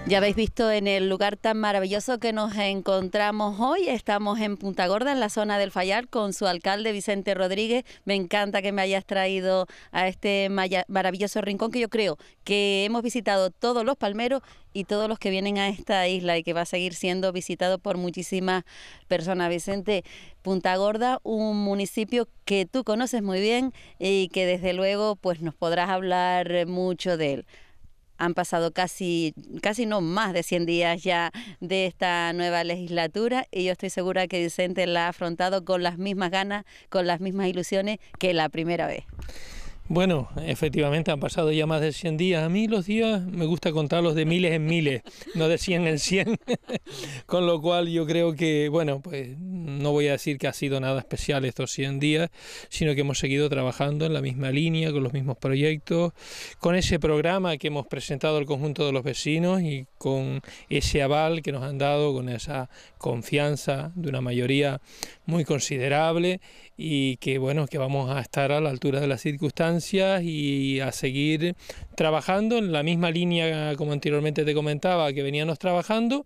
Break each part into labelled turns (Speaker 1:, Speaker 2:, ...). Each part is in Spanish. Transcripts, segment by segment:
Speaker 1: Ya habéis visto en el lugar tan maravilloso que nos encontramos hoy. Estamos en Punta Gorda, en la zona del Fayal, con su alcalde Vicente Rodríguez. Me encanta que me hayas traído a este maravilloso rincón que yo creo que hemos visitado todos los palmeros y todos los que vienen a esta isla y que va a seguir siendo visitado por muchísimas personas. Vicente, Punta Gorda, un municipio que tú conoces muy bien y que desde luego pues nos podrás hablar mucho de él. Han pasado casi no más de 100 días ya de esta nueva legislatura y yo estoy segura que Vicente la ha afrontado con las mismas ganas, con las mismas ilusiones que la primera vez.
Speaker 2: Bueno, efectivamente han pasado ya más de 100 días. A mí los días me gusta contarlos de miles en miles, no de 100 en 100. Con lo cual yo creo que, bueno, pues no voy a decir que ha sido nada especial estos 100 días, sino que hemos seguido trabajando en la misma línea, con los mismos proyectos, con ese programa que hemos presentado al conjunto de los vecinos y con ese aval que nos han dado, con esa confianza de una mayoría muy considerable y que, bueno, que vamos a estar a la altura de las circunstancias y a seguir trabajando en la misma línea, como anteriormente te comentaba, que veníamos trabajando,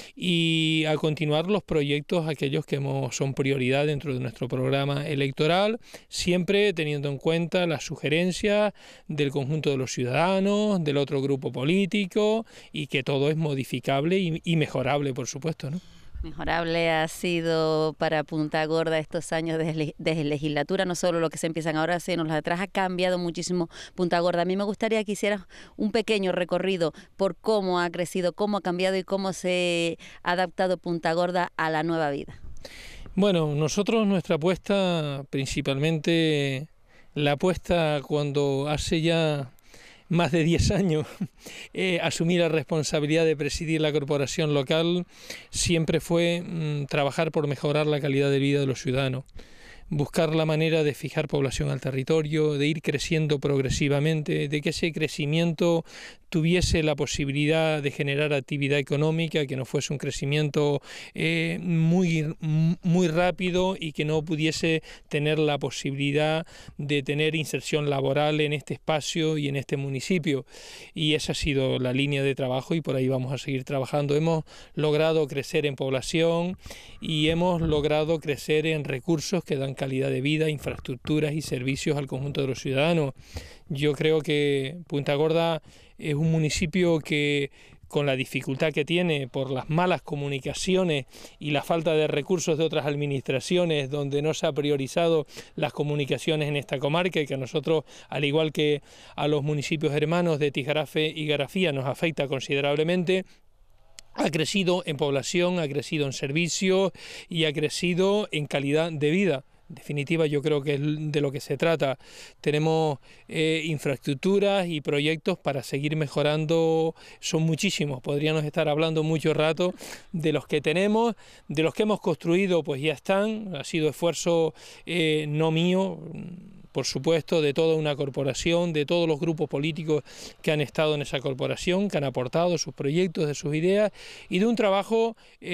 Speaker 2: y a continuar los proyectos aquellos que son prioridad dentro de nuestro programa electoral, siempre teniendo en cuenta las sugerencias del conjunto de los ciudadanos, del otro grupo político, y que todo es modificable y mejorable, por supuesto, ¿no?
Speaker 1: Mejorable ha sido para Punta Gorda estos años de legislatura, no solo lo que se empiezan ahora, sino los de atrás. Ha cambiado muchísimo Punta Gorda. A mí me gustaría que hicieras un pequeño recorrido por cómo ha crecido, cómo ha cambiado y cómo se ha adaptado Punta Gorda a la nueva vida.
Speaker 2: Bueno, nosotros nuestra apuesta, principalmente la apuesta cuando hace ya más de 10 años asumí la responsabilidad de presidir la corporación local, siempre fue trabajar por mejorar la calidad de vida de los ciudadanos, buscar la manera de fijar población al territorio, de ir creciendo progresivamente, de que ese crecimiento tuviese la posibilidad de generar actividad económica, que no fuese un crecimiento muy rápido y que no pudiese tener la posibilidad de tener inserción laboral en este espacio y en este municipio. Y esa ha sido la línea de trabajo y por ahí vamos a seguir trabajando. Hemos logrado crecer en población y hemos logrado crecer en recursos que dan calidad de vida, infraestructuras y servicios al conjunto de los ciudadanos. Yo creo que Punta Gorda es un municipio que, con la dificultad que tiene por las malas comunicaciones y la falta de recursos de otras administraciones, donde no se ha priorizado las comunicaciones en esta comarca y que a nosotros, al igual que a los municipios hermanos de Tijarafe y Garafía, nos afecta considerablemente, ha crecido en población, ha crecido en servicios y ha crecido en calidad de vida. En definitiva, yo creo que es de lo que se trata. Tenemos infraestructuras y proyectos para seguir mejorando, son muchísimos, podríamos estar hablando mucho rato de los que tenemos, de los que hemos construido, pues ya están, ha sido esfuerzo no mío, por supuesto, de toda una corporación, de todos los grupos políticos que han estado en esa corporación, que han aportado sus proyectos, de sus ideas, y de un trabajo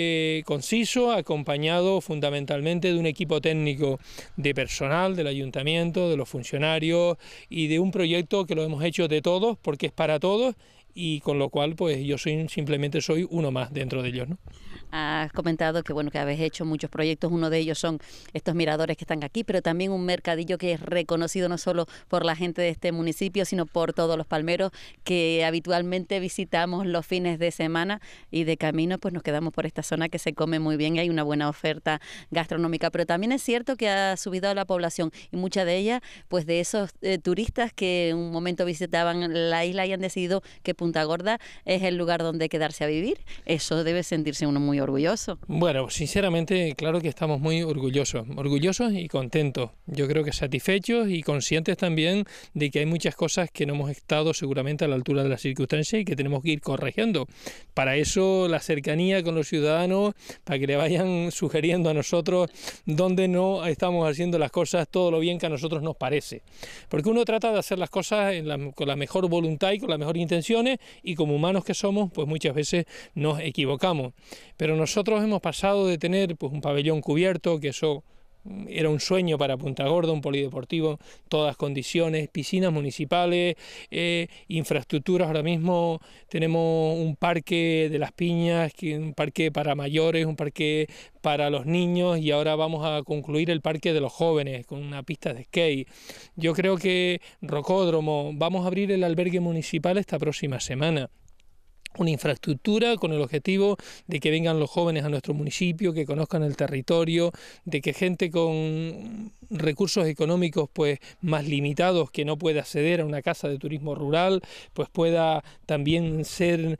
Speaker 2: conciso, acompañado fundamentalmente de un equipo técnico de personal del ayuntamiento, de los funcionarios, y de un proyecto que lo hemos hecho de todos, porque es para todos, y con lo cual pues yo simplemente soy uno más dentro de ellos, ¿no?
Speaker 1: Has comentado que bueno, que habéis hecho muchos proyectos, uno de ellos son estos miradores que están aquí, pero también un mercadillo que es reconocido no solo por la gente de este municipio, sino por todos los palmeros que habitualmente visitamos los fines de semana, y de camino pues nos quedamos por esta zona que se come muy bien y hay una buena oferta gastronómica. Pero también es cierto que ha subido la población y mucha de ella pues de esos turistas que en un momento visitaban la isla y han decidido que Punta Gorda es el lugar donde quedarse a vivir. Eso debe sentirse uno muy orgulloso.
Speaker 2: Bueno, sinceramente, claro que estamos muy orgullosos y contentos. Yo creo que satisfechos y conscientes también de que hay muchas cosas que no hemos estado seguramente a la altura de las circunstancias y que tenemos que ir corrigiendo. Para eso la cercanía con los ciudadanos, para que le vayan sugiriendo a nosotros dónde no estamos haciendo las cosas todo lo bien que a nosotros nos parece. Porque uno trata de hacer las cosas con la mejor voluntad y con las mejores intenciones, y como humanos que somos, pues muchas veces nos equivocamos. Pero nosotros hemos pasado de tener pues un pabellón cubierto, que eso era un sueño para Punta Gorda, un polideportivo, todas condiciones, piscinas municipales, infraestructuras. Ahora mismo tenemos un parque de las Piñas, un parque para mayores, un parque para los niños, y ahora vamos a concluir el parque de los jóvenes con una pista de skate. Yo creo que Rocódromo, vamos a abrir el albergue municipal esta próxima semana. Una infraestructura con el objetivo de que vengan los jóvenes a nuestro municipio, que conozcan el territorio, de que gente con recursos económicos pues más limitados, que no puede acceder a una casa de turismo rural, pues pueda también ser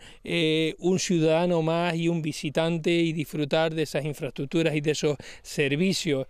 Speaker 2: un ciudadano más y un visitante y disfrutar de esas infraestructuras y de esos servicios.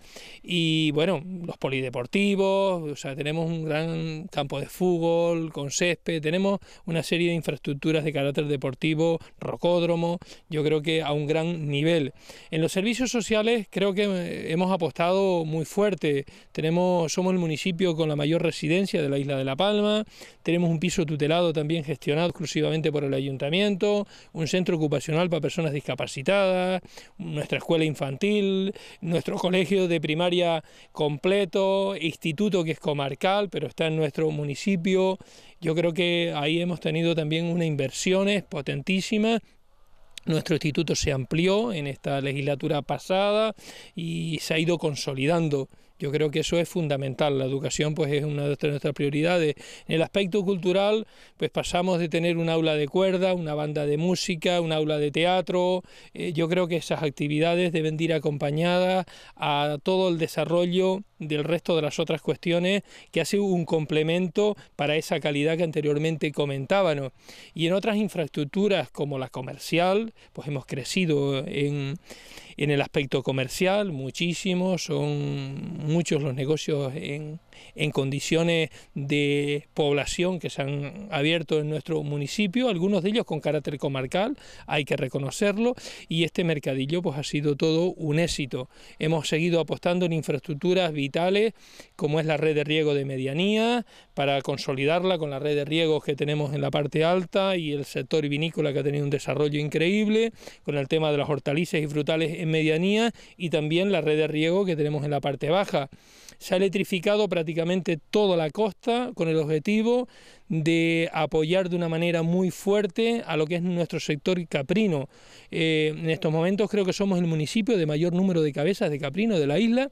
Speaker 2: Y bueno, los polideportivos, o sea, tenemos un gran campo de fútbol con césped, tenemos una serie de infraestructuras de carácter deportivo, Rocódromo, yo creo que a un gran nivel. En los servicios sociales creo que hemos apostado muy fuerte. Somos el municipio con la mayor residencia de la isla de La Palma, tenemos un piso tutelado también gestionado exclusivamente por el ayuntamiento, un centro ocupacional para personas discapacitadas, nuestra escuela infantil, nuestro colegio de primaria completo, instituto que es comarcal, pero está en nuestro municipio. Yo creo que ahí hemos tenido también unas inversiones potentísimas. Nuestro instituto se amplió en esta legislatura pasada y se ha ido consolidando. Yo creo que eso es fundamental. La educación pues es una de nuestras prioridades. En el aspecto cultural pues pasamos de tener un aula de cuerda, una banda de música, un aula de teatro. Yo creo que esas actividades deben ir acompañadas a todo el desarrollo del resto de las otras cuestiones, que hace un complemento para esa calidad que anteriormente comentábamos. Y en otras infraestructuras como la comercial, pues hemos crecido en el aspecto comercial muchísimo, son muchos los negocios en condiciones de población que se han abierto en nuestro municipio, algunos de ellos con carácter comarcal, hay que reconocerlo, y este mercadillo pues ha sido todo un éxito. Hemos seguido apostando en infraestructuras vitales como es la red de riego de medianía, para consolidarla con la red de riegos que tenemos en la parte alta y el sector vinícola, que ha tenido un desarrollo increíble, con el tema de las hortalizas y frutales en medianía, y también la red de riego que tenemos en la parte baja. Se ha electrificado prácticamente toda la costa con el objetivo de apoyar de una manera muy fuerte a lo que es nuestro sector caprino. En estos momentos creo que somos el municipio de mayor número de cabezas de caprino de la isla,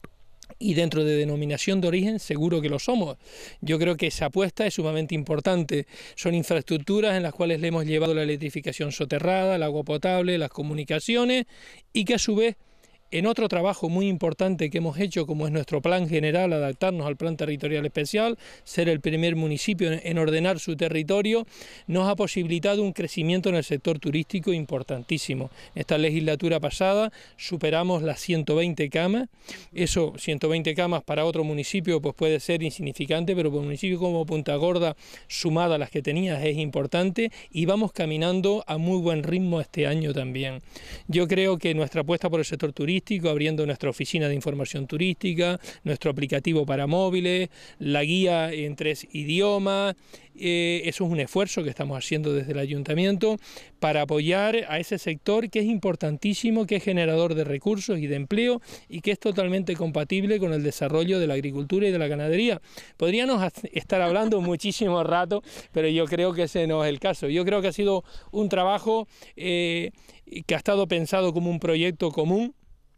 Speaker 2: y dentro de denominación de origen seguro que lo somos. Yo creo que esa apuesta es sumamente importante. Son infraestructuras en las cuales le hemos llevado la electrificación soterrada, el agua potable, las comunicaciones, y que a su vez, en otro trabajo muy importante que hemos hecho, como es nuestro plan general, adaptarnos al plan territorial especial, ser el primer municipio en ordenar su territorio, nos ha posibilitado un crecimiento en el sector turístico importantísimo. En esta legislatura pasada superamos las 120 camas, eso 120 camas para otro municipio pues puede ser insignificante, pero para un municipio como Punta Gorda, sumada a las que tenías, es importante, y vamos caminando a muy buen ritmo este año también. Yo creo que nuestra apuesta por el sector turístico, abriendo nuestra oficina de información turística, nuestro aplicativo para móviles, la guía en 3 idiomas, eso es un esfuerzo que estamos haciendo desde el ayuntamiento para apoyar a ese sector que es importantísimo, que es generador de recursos y de empleo, y que es totalmente compatible con el desarrollo de la agricultura y de la ganadería. Podríamos estar hablando muchísimo rato, pero yo creo que ese no es el caso. Yo creo que ha sido un trabajo que ha estado pensado como un proyecto común,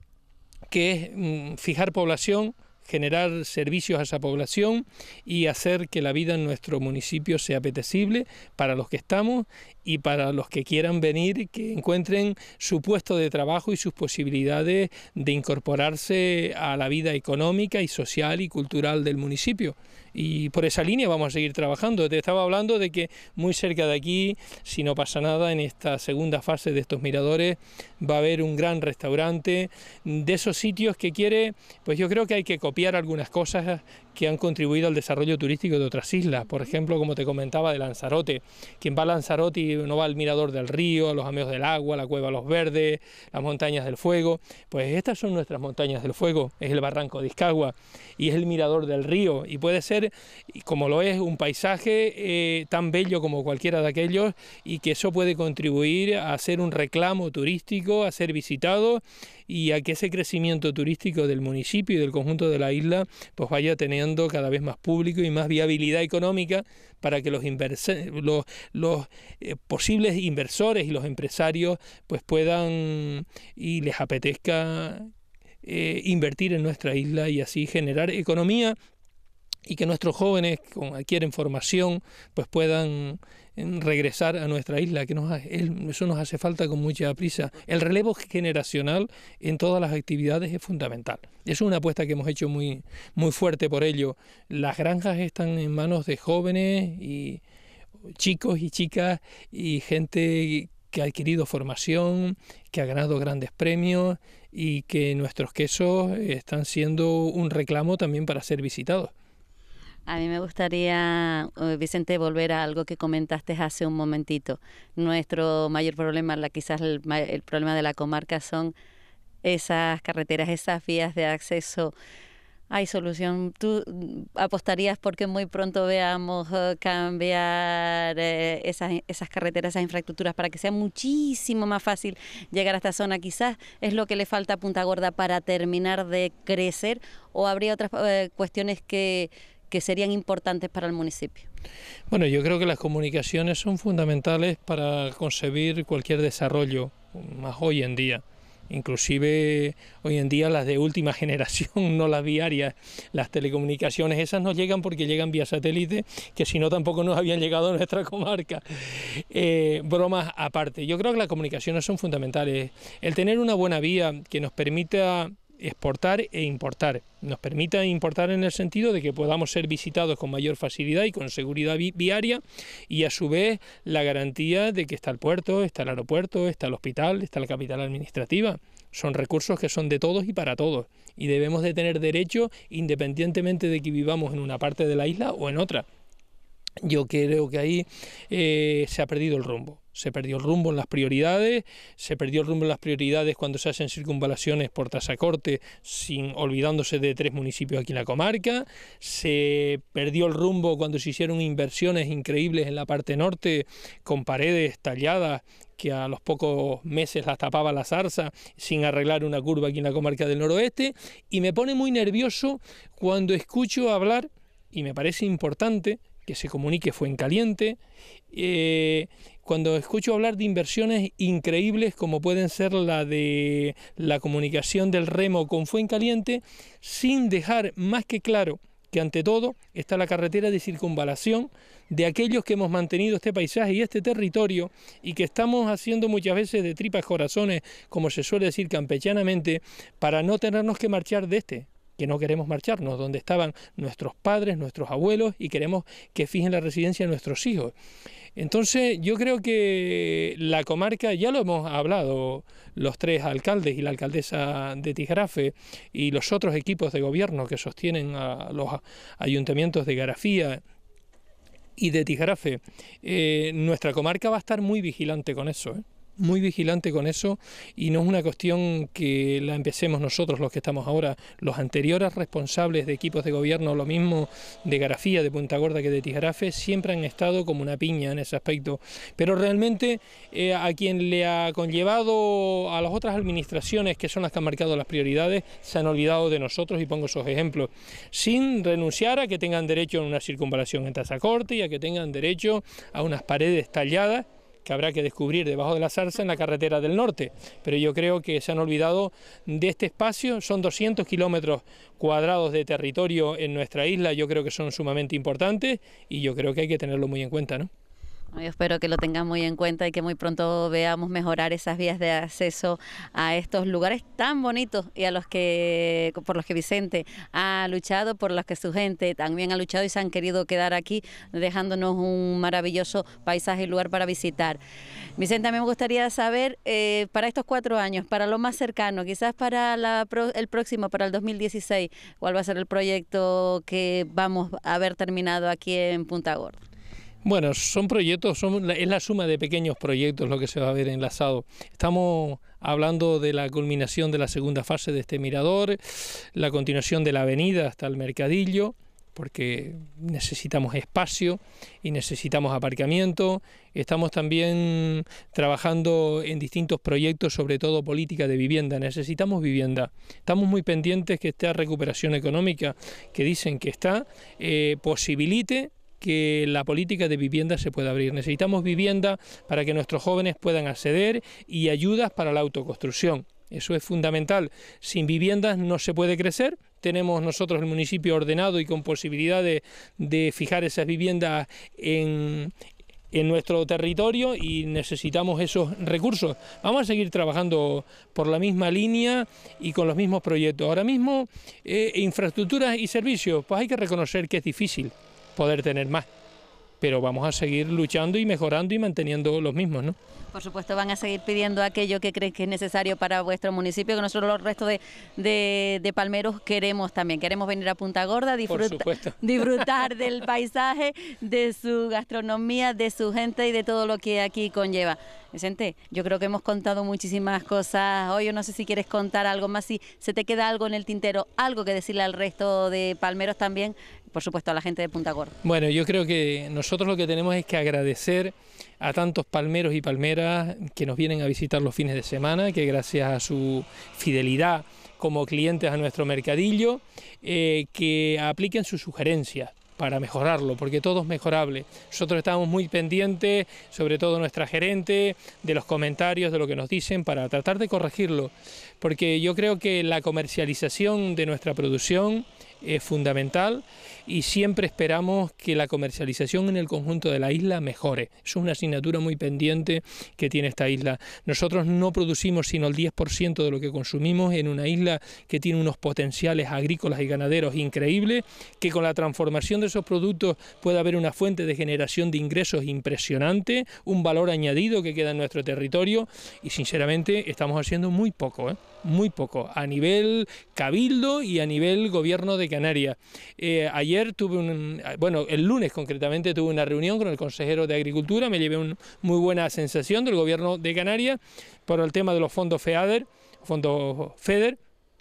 Speaker 2: que es fijar población, generar servicios a esa población y hacer que la vida en nuestro municipio sea apetecible para los que estamos y para los que quieran venir, que encuentren su puesto de trabajo y sus posibilidades de incorporarse a la vida económica y social y cultural del municipio. Y por esa línea vamos a seguir trabajando. Te estaba hablando de que muy cerca de aquí, si no pasa nada, en esta segunda fase de estos miradores va a haber un gran restaurante, de esos sitios que quiere, pues yo creo que hay que copiar algunas cosas que han contribuido al desarrollo turístico de otras islas. Por ejemplo, como te comentaba, de Lanzarote. Quien va a Lanzarote y no va al Mirador del Río, a los Ameos del Agua, la Cueva Los Verdes, las Montañas del Fuego, pues estas son nuestras Montañas del Fuego, es el Barranco de Iscagua y es el Mirador del Río, y puede ser, como lo es, un paisaje tan bello como cualquiera de aquellos, y que eso puede contribuir a ser un reclamo turístico, a ser visitado, y a que ese crecimiento turístico del municipio y del conjunto de la isla pues vaya teniendo cada vez más público y más viabilidad económica para que los posibles inversores y los empresarios pues puedan y les apetezca invertir en nuestra isla y así generar economía y que nuestros jóvenes que adquieren formación pues puedan regresar a nuestra isla, que eso nos hace falta con mucha prisa. El relevo generacional en todas las actividades es fundamental. Es una apuesta que hemos hecho muy, muy fuerte por ello. Las granjas están en manos de jóvenes y chicos y chicas y gente que ha adquirido formación, que ha ganado grandes premios y que nuestros quesos están siendo un reclamo también para ser visitados.
Speaker 1: A mí me gustaría, Vicente, volver a algo que comentaste hace un momentito. Nuestro mayor problema, quizás el problema de la comarca son esas carreteras, esas vías de acceso. ¿Hay solución? ¿Tú apostarías porque muy pronto veamos cambiar esas carreteras, esas infraestructuras para que sea muchísimo más fácil llegar a esta zona? Quizás es lo que le falta a Punta Gorda para terminar de crecer, o habría otras cuestiones que serían importantes para el municipio.
Speaker 2: Bueno, yo creo que las comunicaciones son fundamentales para concebir cualquier desarrollo, más hoy en día. Inclusive hoy en día las de última generación, no las viarias, las telecomunicaciones, esas nos llegan porque llegan vía satélite, que si no tampoco nos habían llegado a nuestra comarca. Bromas aparte, yo creo que las comunicaciones son fundamentales. El tener una buena vía que nos permita exportar e importar, nos permita importar en el sentido de que podamos ser visitados con mayor facilidad y con seguridad viaria, y a su vez la garantía de que está el puerto, está el aeropuerto, está el hospital, está la capital administrativa. Son recursos que son de todos y para todos, y debemos de tener derecho independientemente de que vivamos en una parte de la isla o en otra. Yo creo que ahí se ha perdido el rumbo. Se perdió el rumbo en las prioridades, cuando se hacen circunvalaciones por Tazacorte, olvidándose de 3 municipios aquí en la comarca. Se perdió el rumbo cuando se hicieron inversiones increíbles en la parte norte, con paredes talladas que a los pocos meses las tapaba la zarza, sin arreglar una curva aquí en la comarca del noroeste. Y me pone muy nervioso cuando escucho hablar, y me parece importante que se comunique Fuencaliente, cuando escucho hablar de inversiones increíbles como pueden ser la de la comunicación del remo con Fuencaliente, sin dejar más que claro que ante todo está la carretera de circunvalación de aquellos que hemos mantenido este paisaje y este territorio, y que estamos haciendo muchas veces de tripas corazones, como se suele decir campechanamente, para no tenernos que marchar de que no queremos marcharnos, donde estaban nuestros padres, nuestros abuelos, y queremos que fijen la residencia de nuestros hijos. Entonces yo creo que la comarca, ya lo hemos hablado los 3 alcaldes y la alcaldesa de Tijarafe y los otros equipos de gobierno que sostienen a los ayuntamientos de Garafía y de Tijarafe, nuestra comarca va a estar muy vigilante con eso, muy vigilante con eso, y no es una cuestión que la empecemos nosotros los que estamos ahora. Los anteriores responsables de equipos de gobierno, lo mismo de Garafía, de Punta Gorda que de Tijarafe, siempre han estado como una piña en ese aspecto, pero realmente a quien le ha conllevado a las otras administraciones, que son las que han marcado las prioridades, se han olvidado de nosotros, y pongo esos ejemplos, sin renunciar a que tengan derecho a una circunvalación en Tazacorte y a que tengan derecho a unas paredes talladas que habrá que descubrir debajo de la zarza en la carretera del norte. Pero yo creo que se han olvidado de este espacio. Son 200 kilómetros cuadrados de territorio en nuestra isla, yo creo que son sumamente importantes, y yo creo que hay que tenerlo muy en cuenta, ¿no?
Speaker 1: Yo espero que lo tengan muy en cuenta y que muy pronto veamos mejorar esas vías de acceso a estos lugares tan bonitos, y por los que Vicente ha luchado, por los que su gente también ha luchado y se han querido quedar aquí, dejándonos un maravilloso paisaje y lugar para visitar. Vicente, a mí me gustaría saber, para estos 4 años, para lo más cercano, quizás para el próximo, para el 2016, ¿cuál va a ser el proyecto que vamos a haber terminado aquí en Punta Gorda?
Speaker 2: Bueno, son proyectos, es la suma de pequeños proyectos lo que se va a ver enlazado. Estamos hablando de la culminación de la segunda fase de este mirador, la continuación de la avenida hasta el Mercadillo, porque necesitamos espacio y necesitamos aparcamiento. Estamos también trabajando en distintos proyectos, sobre todo política de vivienda. Necesitamos vivienda. Estamos muy pendientes que esta recuperación económica que dicen que está, posibilite que la política de vivienda se pueda abrir. Necesitamos vivienda para que nuestros jóvenes puedan acceder y ayudas para la autoconstrucción. Eso es fundamental. Sin viviendas no se puede crecer. Tenemos nosotros el municipio ordenado y con posibilidad de fijar esas viviendas en nuestro territorio y necesitamos esos recursos. Vamos a seguir trabajando por la misma línea y con los mismos proyectos. Ahora mismo, infraestructuras y servicios, pues hay que reconocer que es difícil poder tener más, pero vamos a seguir luchando y mejorando y manteniendo los mismos, ¿no?
Speaker 1: Por supuesto, van a seguir pidiendo aquello que creen que es necesario para vuestro municipio, que nosotros los restos de palmeros queremos también. Queremos venir a Punta Gorda, disfrutar del paisaje, de su gastronomía, de su gente y de todo lo que aquí conlleva. Vicente, yo creo que hemos contado muchísimas cosas hoy. Yo no sé si quieres contar algo más, si se te queda algo en el tintero, algo que decirle al resto de palmeros también, por supuesto a la gente de Punta Gorda.
Speaker 2: Bueno, yo creo que nosotros lo que tenemos es que agradecer a tantos palmeros y palmeras que nos vienen a visitar los fines de semana, que gracias a su fidelidad como clientes a nuestro mercadillo, que apliquen sus sugerencias para mejorarlo, porque todo es mejorable. Nosotros estamos muy pendientes, sobre todo nuestra gerente, de los comentarios, de lo que nos dicen, para tratar de corregirlo, porque yo creo que la comercialización de nuestra producción es fundamental y siempre esperamos que la comercialización en el conjunto de la isla mejore. Eso es una asignatura muy pendiente que tiene esta isla. Nosotros no producimos sino el 10% de lo que consumimos en una isla que tiene unos potenciales agrícolas y ganaderos increíbles, que con la transformación de esos productos puede haber una fuente de generación de ingresos impresionante, un valor añadido que queda en nuestro territorio y sinceramente estamos haciendo muy poco, muy poco, a nivel cabildo y a nivel gobierno de Canarias. Ayer el lunes concretamente tuve una reunión con el consejero de Agricultura, me llevé una muy buena sensación del gobierno de Canarias por el tema de los fondos FEADER, fondos FEDER,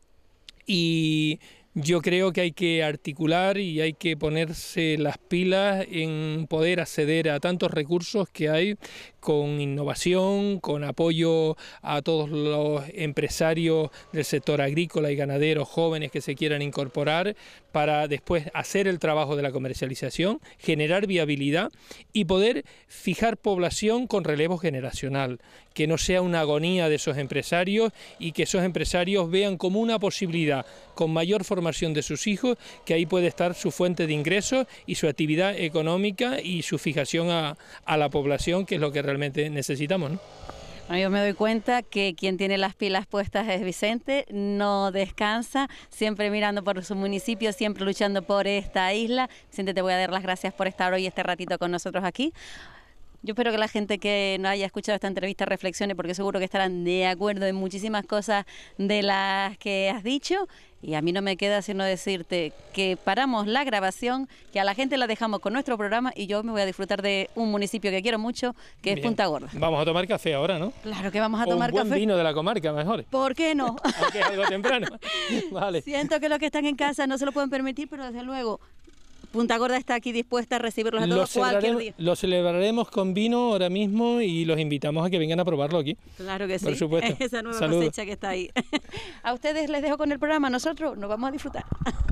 Speaker 2: y yo creo que hay que articular y hay que ponerse las pilas en poder acceder a tantos recursos que hay con innovación, con apoyo a todos los empresarios del sector agrícola y ganadero jóvenes que se quieran incorporar para después hacer el trabajo de la comercialización, generar viabilidad y poder fijar población con relevo generacional, que no sea una agonía de esos empresarios y que esos empresarios vean como una posibilidad con mayor formación de sus hijos, que ahí puede estar su fuente de ingresos y su actividad económica y su fijación a la población, que es lo que realmente necesitamos, ¿no?
Speaker 1: Bueno, yo me doy cuenta que quien tiene las pilas puestas es Vicente, no descansa, siempre mirando por su municipio, siempre luchando por esta isla. Vicente, te voy a dar las gracias por estar hoy este ratito con nosotros aquí. Yo espero que la gente que no haya escuchado esta entrevista reflexione, porque seguro que estarán de acuerdo en muchísimas cosas de las que has dicho. Y a mí no me queda sino decirte que paramos la grabación, que a la gente la dejamos con nuestro programa y yo me voy a disfrutar de un municipio que quiero mucho, que es Punta Gorda.
Speaker 2: Vamos a tomar café ahora, ¿no?
Speaker 1: Claro que vamos a tomar café.
Speaker 2: Un buen vino de la comarca, mejor.
Speaker 1: ¿Por qué no?
Speaker 2: Aunque es algo temprano. Vale.
Speaker 1: Siento que los que están en casa no se lo pueden permitir, pero desde luego Punta Gorda está aquí dispuesta a recibirlos a todos cualquier día.
Speaker 2: Lo celebraremos con vino ahora mismo y los invitamos a que vengan a probarlo aquí.
Speaker 1: Claro que sí.
Speaker 2: Por supuesto.
Speaker 1: Esa nueva cosecha que está ahí. A ustedes les dejo con el programa, nosotros nos vamos a disfrutar.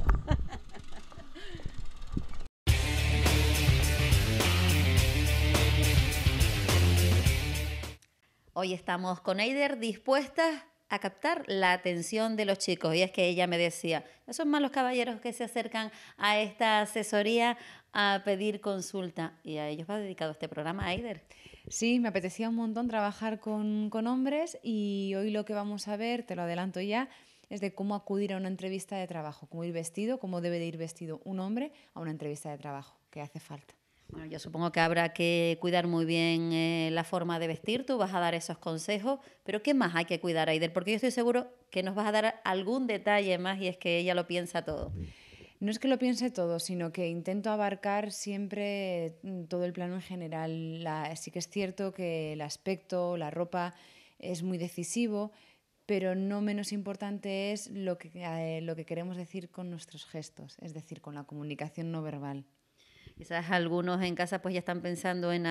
Speaker 1: Hoy estamos con Eider dispuestas a captar la atención de los chicos, y es que ella me decía, no son malos caballeros que se acercan a esta asesoría a pedir consulta, y a ellos va dedicado este programa, Eider.
Speaker 3: Sí, me apetecía un montón trabajar con hombres y hoy lo que vamos a ver, te lo adelanto ya, es de cómo acudir a una entrevista de trabajo, cómo ir vestido, cómo debe de ir vestido un hombre a una entrevista de trabajo, que hace falta.
Speaker 1: Bueno, yo supongo que habrá que cuidar muy bien la forma de vestir, tú vas a dar esos consejos, pero ¿qué más hay que cuidar, Eider? Porque yo estoy seguro que nos vas a dar algún detalle más y es que ella lo piensa todo.
Speaker 3: No es que lo piense todo, sino que intento abarcar siempre todo el plano en general. Sí que es cierto que el aspecto, la ropa es muy decisivo, pero no menos importante es lo que queremos decir con nuestros gestos, es decir, con la comunicación no verbal.
Speaker 1: Quizás algunos en casa pues ya están pensando en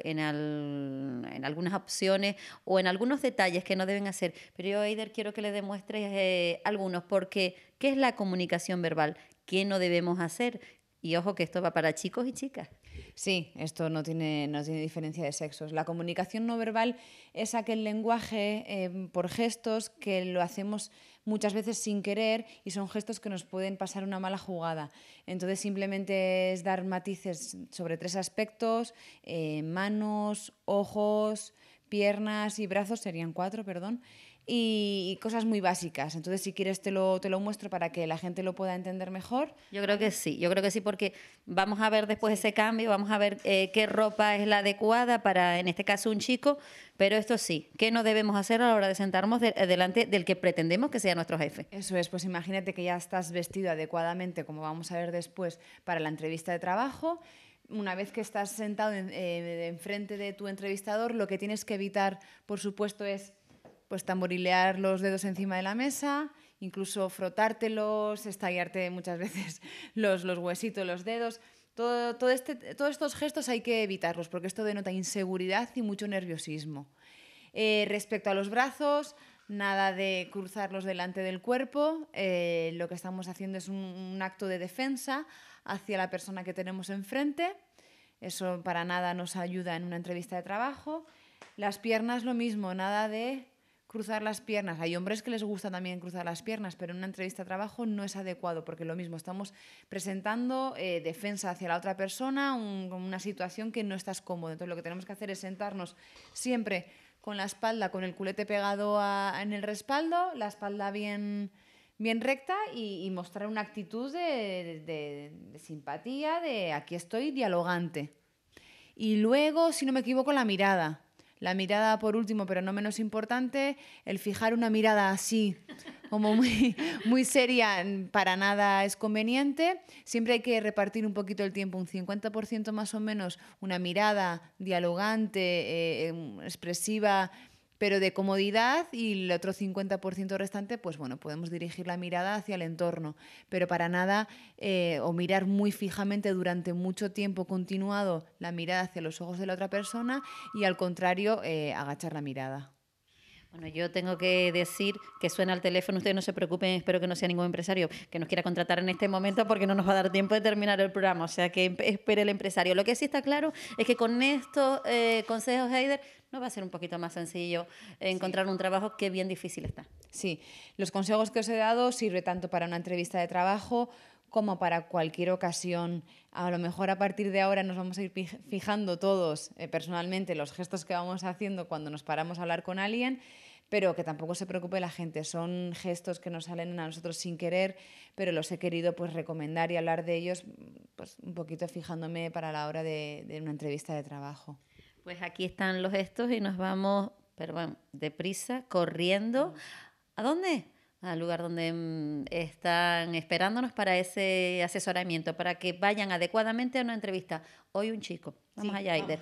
Speaker 1: algunas opciones o en algunos detalles que no deben hacer, pero yo, Eider, quiero que le demuestres algunos, porque ¿qué es la comunicación verbal? ¿Qué no debemos hacer? Y ojo que esto va para chicos y chicas.
Speaker 3: Sí, esto no tiene diferencia de sexos. La comunicación no verbal es aquel lenguaje por gestos que lo hacemos muchas veces sin querer y son gestos que nos pueden pasar una mala jugada. Entonces simplemente es dar matices sobre 3 aspectos, manos, ojos, piernas y brazos, serían 4, perdón, y cosas muy básicas. Entonces, si quieres te lo muestro para que la gente lo pueda entender mejor.
Speaker 1: Yo creo que sí, porque vamos a ver después ese cambio, vamos a ver qué ropa es la adecuada para, en este caso, un chico, pero esto sí, ¿qué no debemos hacer a la hora de sentarnos delante del que pretendemos que sea nuestro jefe?
Speaker 3: Eso es, pues imagínate que ya estás vestido adecuadamente, como vamos a ver después, para la entrevista de trabajo. Una vez que estás sentado enfrente de tu entrevistador, lo que tienes que evitar, por supuesto, es pues tamborilear los dedos encima de la mesa, incluso frotártelos, estallarte muchas veces los huesitos, los dedos. Todos estos gestos hay que evitarlos porque esto denota inseguridad y mucho nerviosismo. Respecto a los brazos, nada de cruzarlos delante del cuerpo. Lo que estamos haciendo es un acto de defensa hacia la persona que tenemos enfrente. Eso para nada nos ayuda en una entrevista de trabajo. Las piernas lo mismo, nada de cruzar las piernas. Hay hombres que les gusta también cruzar las piernas, pero en una entrevista de trabajo no es adecuado porque lo mismo, estamos presentando defensa hacia la otra persona, una situación que no estás cómodo. Entonces lo que tenemos que hacer es sentarnos siempre con la espalda, con el culete pegado en el respaldo, la espalda bien recta y mostrar una actitud de simpatía, de aquí estoy, dialogante. Y luego, si no me equivoco, la mirada. La mirada, por último, pero no menos importante, el fijar una mirada así, como muy seria, para nada es conveniente. Siempre hay que repartir un poquito el tiempo, un 50% más o menos, una mirada dialogante, expresiva, pero de comodidad, y el otro 50% restante, pues bueno, podemos dirigir la mirada hacia el entorno, pero para nada, o mirar muy fijamente durante mucho tiempo continuado la mirada hacia los ojos de la otra persona y al contrario, agachar la mirada.
Speaker 1: Bueno, yo tengo que decir que suena el teléfono, ustedes no se preocupen, espero que no sea ningún empresario que nos quiera contratar en este momento porque no nos va a dar tiempo de terminar el programa, o sea que espere el empresario. Lo que sí está claro es que con estos consejos, Eider, nos va a ser un poquito más sencillo encontrar un trabajo que bien difícil está.
Speaker 3: Sí, los consejos que os he dado sirven tanto para una entrevista de trabajo como para cualquier ocasión. A lo mejor a partir de ahora nos vamos a ir fijando todos personalmente los gestos que vamos haciendo cuando nos paramos a hablar con alguien, pero que tampoco se preocupe la gente. Son gestos que nos salen a nosotros sin querer, pero los he querido pues recomendar y hablar de ellos pues un poquito fijándome para la hora de una entrevista de trabajo.
Speaker 1: Pues aquí están los gestos y nos vamos, pero bueno, deprisa, corriendo. ¿A dónde? Al lugar donde están esperándonos para ese asesoramiento, para que vayan adecuadamente a una entrevista. Hoy un chico. Vamos allá, Eider.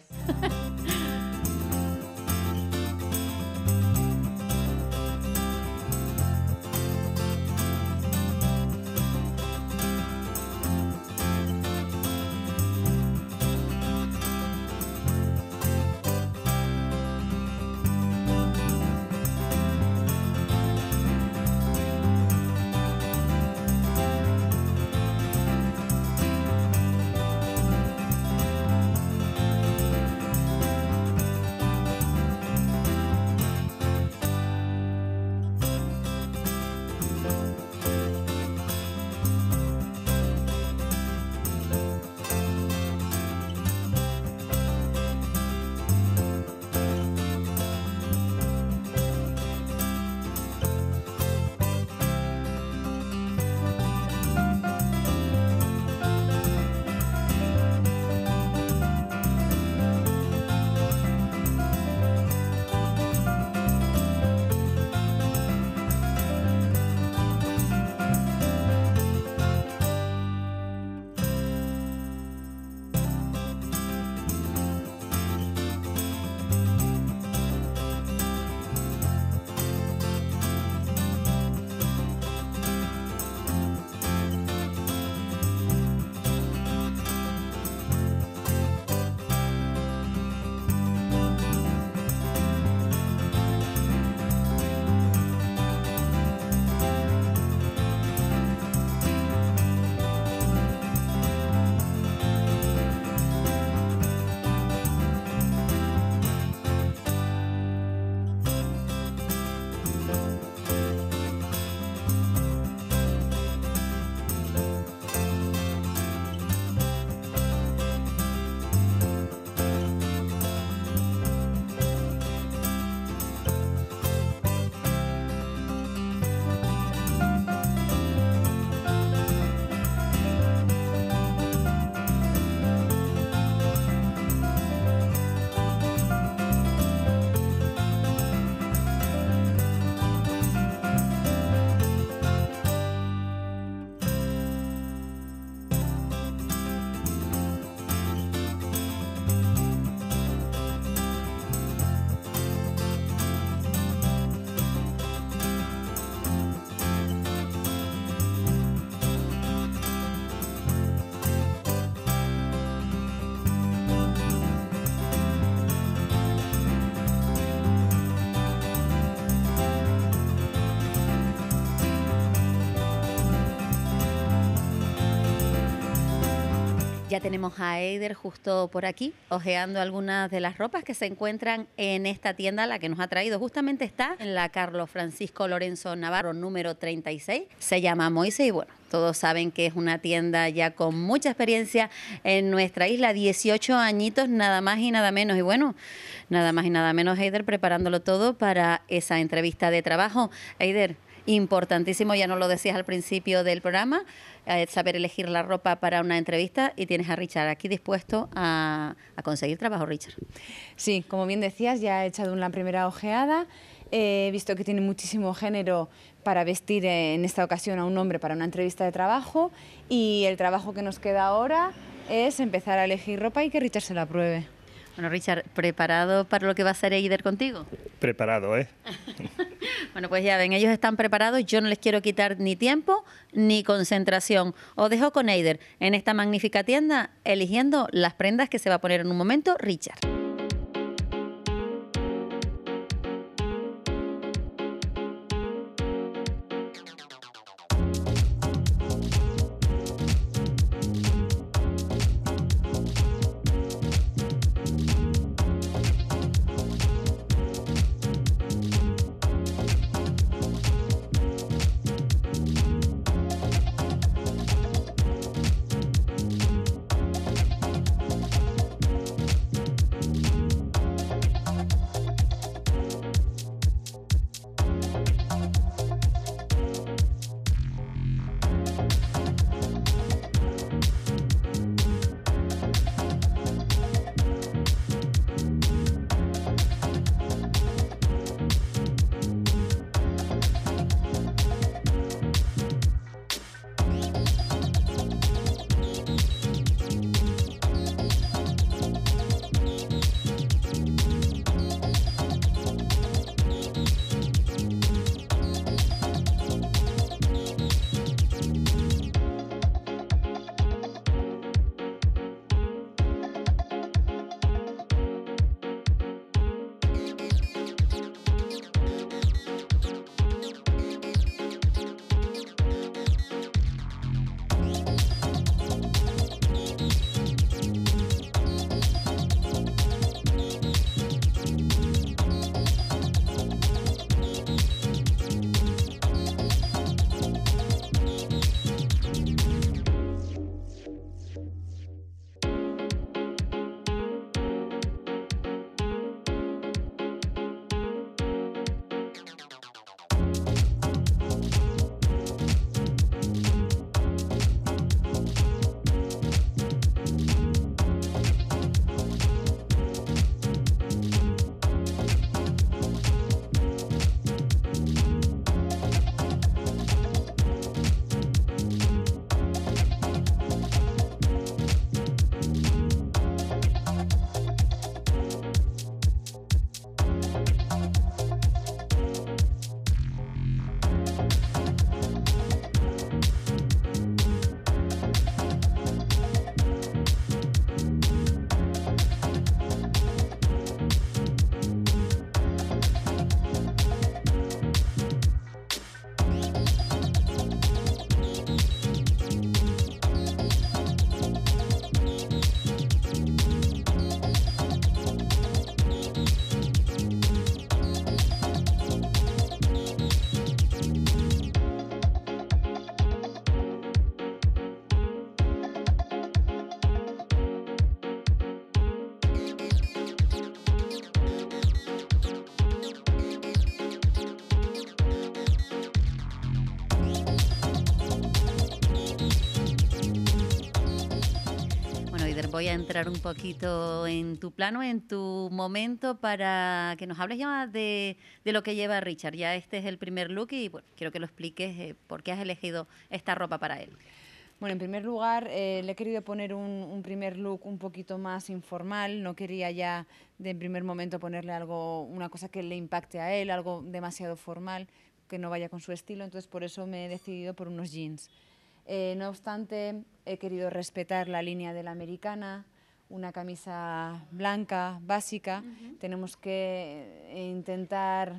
Speaker 1: Ya tenemos a Eider justo por aquí, ojeando algunas de las ropas que se encuentran en esta tienda, la que nos ha traído. Justamente está en la Carlos Francisco Lorenzo Navarro, número 36. Se llama Moise y bueno, todos saben que es una tienda ya con mucha experiencia en nuestra isla. 18 añitos, nada más y nada menos. Y bueno, nada más y nada menos, Eider, preparándolo todo para esa entrevista de trabajo. Eider, importantísimo, ya nos lo decías al principio del programa, saber elegir la ropa para una entrevista, y tienes a Richard aquí dispuesto a conseguir trabajo, Richard.
Speaker 3: Sí, como bien decías, ya he echado una primera ojeada, he visto que tiene muchísimo género para vestir en esta ocasión a un hombre para una entrevista de trabajo, y el trabajo que nos queda ahora es empezar a elegir ropa y que Richard se la pruebe.
Speaker 1: Bueno, Richard, ¿preparado para lo que va a hacer Eider contigo?
Speaker 4: Preparado, ¿eh?
Speaker 1: Bueno, pues ya ven, ellos están preparados, yo no les quiero quitar ni tiempo ni concentración. Os dejo con Eider en esta magnífica tienda, eligiendo las prendas que se va a poner en un momento Richard. Voy a entrar un poquito en tu plano, en tu momento, para que nos hables ya de lo que lleva Richard. Ya este es el primer look y bueno, quiero que lo expliques por qué has elegido esta ropa para él.
Speaker 3: Bueno, en primer lugar, le he querido poner un primer look un poquito más informal. No quería ya de primer momento ponerle algo, una cosa que le impacte a él, algo demasiado formal, que no vaya con su estilo. Entonces, por eso me he decidido por unos jeans. No obstante, he querido respetar la línea de la americana, una camisa blanca, básica. Tenemos que intentar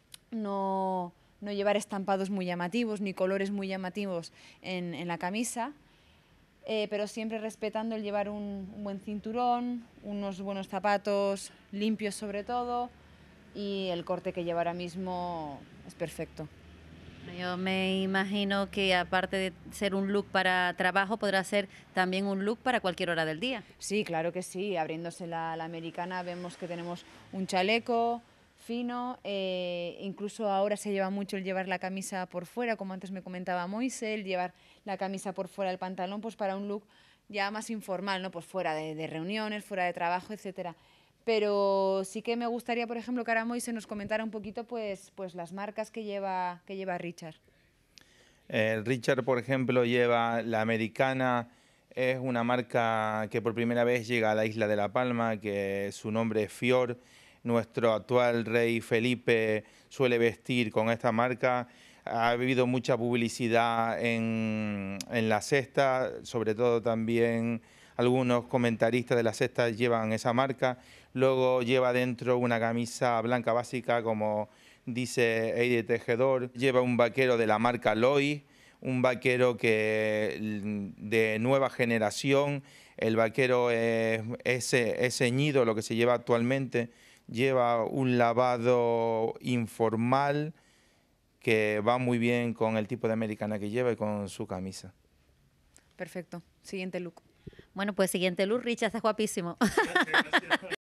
Speaker 3: no llevar estampados muy llamativos ni colores muy llamativos en la camisa. pero siempre respetando el llevar un buen cinturón, unos buenos zapatos limpios sobre todo, y el corte que lleva ahora mismo es perfecto.
Speaker 1: Yo me imagino que aparte de ser un look para trabajo, podrá ser también un look para cualquier hora del día.
Speaker 3: Sí, claro que sí. Abriéndose la americana vemos que tenemos un chaleco fino, incluso ahora se lleva mucho el llevar la camisa por fuera, como antes me comentaba Moise, el llevar la camisa por fuera del pantalón, pues para un look ya más informal, ¿no? Pues fuera de reuniones, fuera de trabajo, etcétera. Pero sí que me gustaría, por ejemplo, que ahora Moise nos comentara un poquito pues las marcas que lleva Richard.
Speaker 4: Richard, por ejemplo, lleva la americana, es una marca que por primera vez llega a la isla de La Palma, que su nombre es Fior. Nuestro actual rey Felipe suele vestir con esta marca. Ha habido mucha publicidad en La Sexta, sobre todo también algunos comentaristas de La Sexta llevan esa marca. Luego lleva dentro una camisa blanca básica, como dice Eide Tejedor. Lleva un vaquero de la marca Lois, un vaquero de nueva generación. El vaquero es ceñido, lo que se lleva actualmente. Lleva un lavado informal que va muy bien con el tipo de americana que lleva y con su camisa.
Speaker 3: Perfecto. Siguiente look.
Speaker 1: Bueno, pues siguiente look, Richard, está guapísimo.
Speaker 4: Gracias.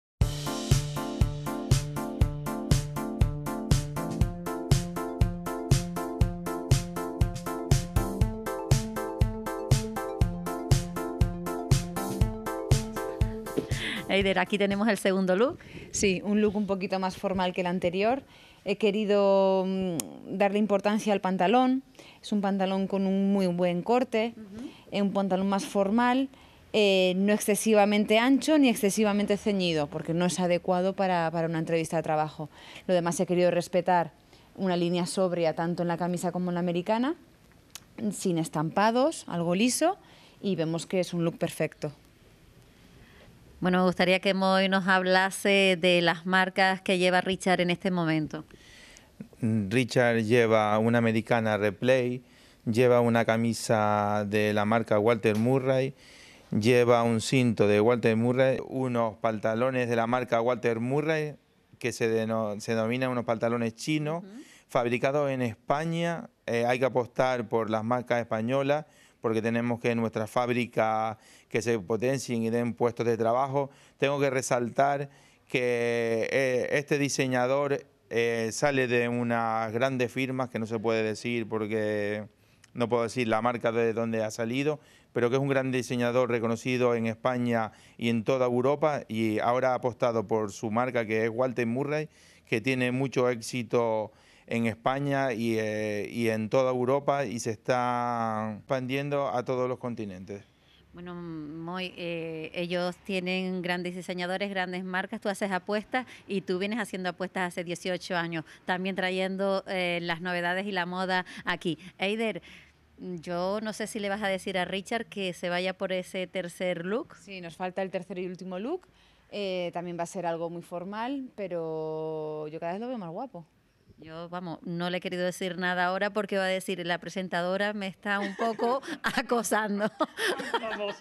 Speaker 1: Eider, aquí tenemos el segundo look.
Speaker 3: Sí, un look un poquito más formal que el anterior. He querido darle importancia al pantalón. Es un pantalón con un muy buen corte, un pantalón más formal, no excesivamente ancho ni excesivamente ceñido, porque no es adecuado para una entrevista de trabajo. Lo demás he querido respetar una línea sobria tanto en la camisa como en la americana, sin estampados, algo liso, y vemos que es un look perfecto.
Speaker 1: Bueno, me gustaría que Moy nos hablase de las marcas que lleva Richard en este momento.
Speaker 4: Richard lleva una americana Replay, lleva una camisa de la marca Walter Murray, lleva un cinto de Walter Murray, unos pantalones de la marca Walter Murray, que se denominan unos pantalones chinos, fabricados en España. Hay que apostar por las marcas españolas, porque tenemos que en nuestras fábricas que se potencien y den puestos de trabajo. Tengo que resaltar que este diseñador sale de unas grandes firmas que no se puede decir porque no puedo decir la marca de donde ha salido, pero que es un gran diseñador reconocido en España y en toda Europa, y ahora ha apostado por su marca, que es Walter Murray, que tiene mucho éxito en España y en toda Europa, y se está expandiendo a todos los continentes.
Speaker 1: Bueno, Moy, ellos tienen grandes diseñadores, grandes marcas, tú haces apuestas y tú vienes haciendo apuestas hace 18 años, también trayendo las novedades y la moda aquí. Eider, yo no sé si le vas a decir a Richard que se vaya por ese tercer look.
Speaker 3: Sí, nos falta el tercer y último look, también va a ser algo muy formal, pero yo cada vez lo veo más guapo.
Speaker 1: Yo, vamos, no le he querido decir nada ahora porque va a decir, la presentadora me está un poco acosando.
Speaker 2: Vamos.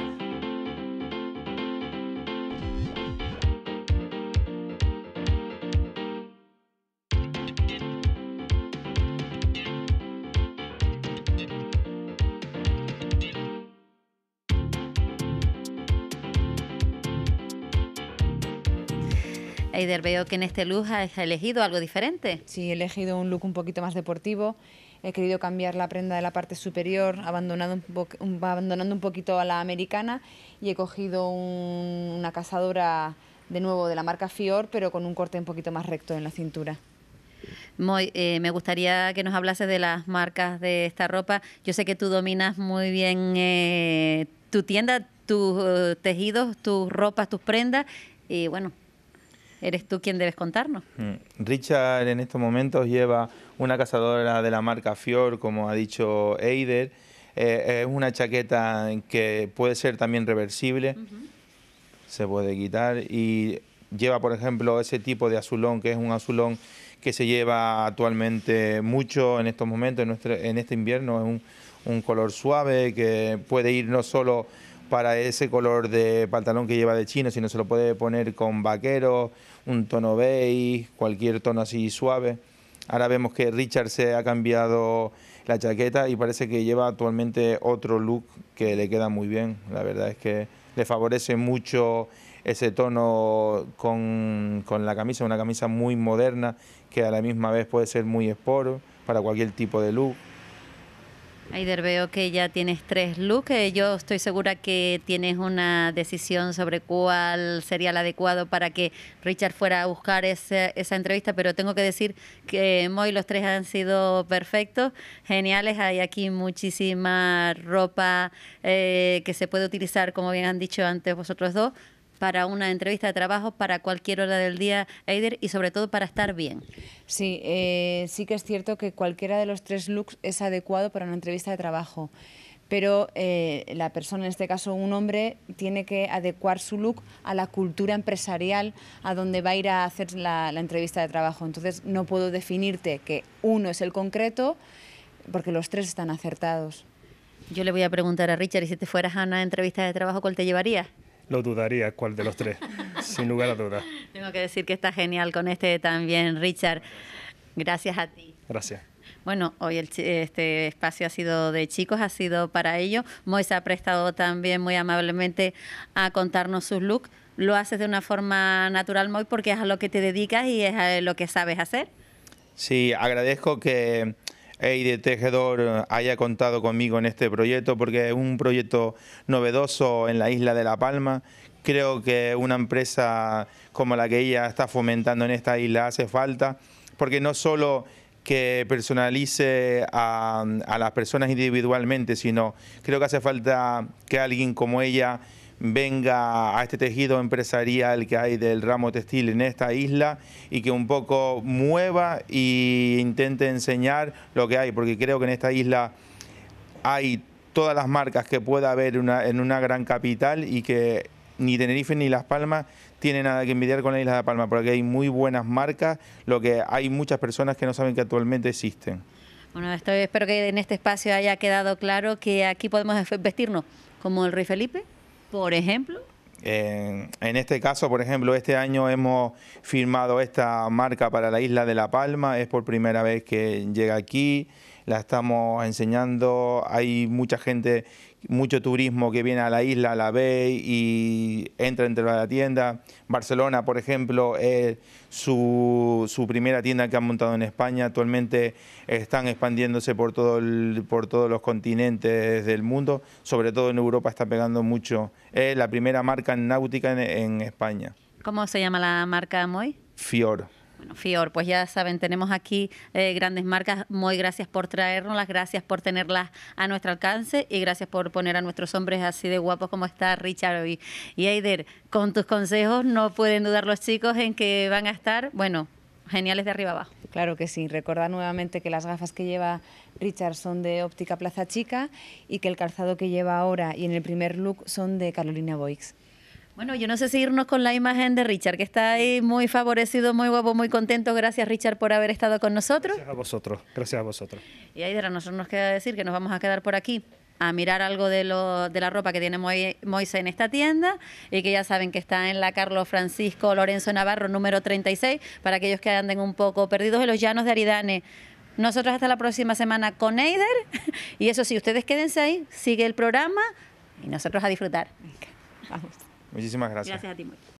Speaker 1: Eider, veo que en este look has elegido algo diferente.
Speaker 3: Sí, he elegido un look un poquito más deportivo. He querido cambiar la prenda de la parte superior, abandonando un poquito a la americana, y he cogido una cazadora de nuevo de la marca Fior, pero con un corte un poquito más recto en la cintura.
Speaker 1: Moy, me gustaría que nos hablases de las marcas de esta ropa. Yo sé que tú dominas muy bien tu tienda, tus tejidos, tus ropas, tus prendas, y bueno, eres tú quien debes contarnos.
Speaker 4: Richard en estos momentos lleva una cazadora de la marca Fior, como ha dicho Eider. Es una chaqueta que puede ser también reversible, se puede quitar, y lleva, por ejemplo, ese tipo de azulón, que es un azulón que se lleva actualmente mucho en estos momentos, en este invierno. Es un color suave que puede ir no solo para ese color de pantalón que lleva de chino, sino se lo puede poner con vaquero, un tono beige, cualquier tono así suave. Ahora vemos que Richard se ha cambiado la chaqueta y parece que lleva actualmente otro look que le queda muy bien. La verdad es que le favorece mucho ese tono con la camisa, una camisa muy moderna que a la misma vez puede ser muy sport para cualquier tipo de look.
Speaker 1: Eider, veo que ya tienes 3 looks. Yo estoy segura que tienes una decisión sobre cuál sería el adecuado para que Richard fuera a buscar esa entrevista, pero tengo que decir que Moy, los 3 han sido perfectos, geniales. Hay aquí muchísima ropa que se puede utilizar, como bien han dicho antes vosotros dos, para una entrevista de trabajo, para cualquier hora del día, Eider, y sobre todo para estar bien.
Speaker 3: Sí, sí que es cierto que cualquiera de los 3 looks es adecuado para una entrevista de trabajo, pero la persona, en este caso un hombre, tiene que adecuar su look a la cultura empresarial a donde va a ir a hacer la entrevista de trabajo. Entonces no puedo definirte que uno es el concreto porque los 3 están acertados.
Speaker 1: Yo le voy a preguntar a Richard, ¿y si te fueras a una entrevista de trabajo, cuál te llevarías?
Speaker 5: Lo dudaría cuál de los 3, sin lugar a dudas.
Speaker 1: Tengo que decir que está genial con este también, Richard. Gracias a ti.
Speaker 5: Gracias.
Speaker 1: Bueno, hoy este espacio ha sido de chicos, ha sido para ello. Moy se ha prestado también muy amablemente a contarnos sus looks. Lo haces de una forma natural, Moy, porque es a lo que te dedicas y es a lo que sabes hacer.
Speaker 4: Sí, agradezco que Eider Tejedor haya contado conmigo en este proyecto porque es un proyecto novedoso en la isla de La Palma. Creo que una empresa como la que ella está fomentando en esta isla hace falta, porque no solo que personalice a las personas individualmente, sino creo que hace falta que alguien como ella venga a este tejido empresarial que hay del ramo textil en esta isla y que un poco mueva e intente enseñar lo que hay, porque creo que en esta isla hay todas las marcas que pueda haber en una gran capital y que ni Tenerife ni Las Palmas tienen nada que envidiar con la isla de La Palma, porque hay muy buenas marcas, lo que hay muchas personas que no saben que actualmente existen.
Speaker 1: Bueno, espero que en este espacio haya quedado claro que aquí podemos vestirnos como el rey Felipe, por ejemplo.
Speaker 4: En este caso, por ejemplo, este año hemos firmado esta marca para la isla de La Palma, es por primera vez que llega aquí, la estamos enseñando, hay mucha gente, mucho turismo que viene a la isla, la ve y entra dentro de la tienda. Barcelona, por ejemplo, es su primera tienda que han montado en España. Actualmente están expandiéndose por todos los continentes del mundo, sobre todo en Europa está pegando mucho. Es la primera marca náutica en España.
Speaker 1: ¿Cómo se llama la marca, Moy?
Speaker 4: Fior.
Speaker 1: Bueno, Fior, pues ya saben, tenemos aquí grandes marcas. Muy gracias por traernoslas, gracias por tenerlas a nuestro alcance y gracias por poner a nuestros hombres así de guapos como está Richard hoy. Y Eider, con tus consejos no pueden dudar los chicos en que van a estar, bueno, geniales de arriba abajo.
Speaker 3: Claro que sí. Recordad nuevamente que las gafas que lleva Richard son de Óptica Plaza Chica y que el calzado que lleva ahora y en el primer look son de Carolina Boix.
Speaker 1: Bueno, yo no sé si irnos con la imagen de Richard, que está ahí muy favorecido, muy guapo, muy contento. Gracias, Richard, por haber estado con nosotros.
Speaker 5: Gracias a vosotros, gracias a vosotros.
Speaker 1: Y Eider, a nosotros nos queda decir que nos vamos a quedar por aquí a mirar algo de la ropa que tiene Moise en esta tienda y que ya saben que está en la Carlos Francisco Lorenzo Navarro, número 36, para aquellos que anden un poco perdidos en los llanos de Aridane. Nosotros hasta la próxima semana con Eider y eso sí, ustedes quédense ahí, sigue el programa y nosotros a disfrutar.
Speaker 3: Vamos.
Speaker 4: Muchísimas gracias.
Speaker 1: Gracias a ti, Moy.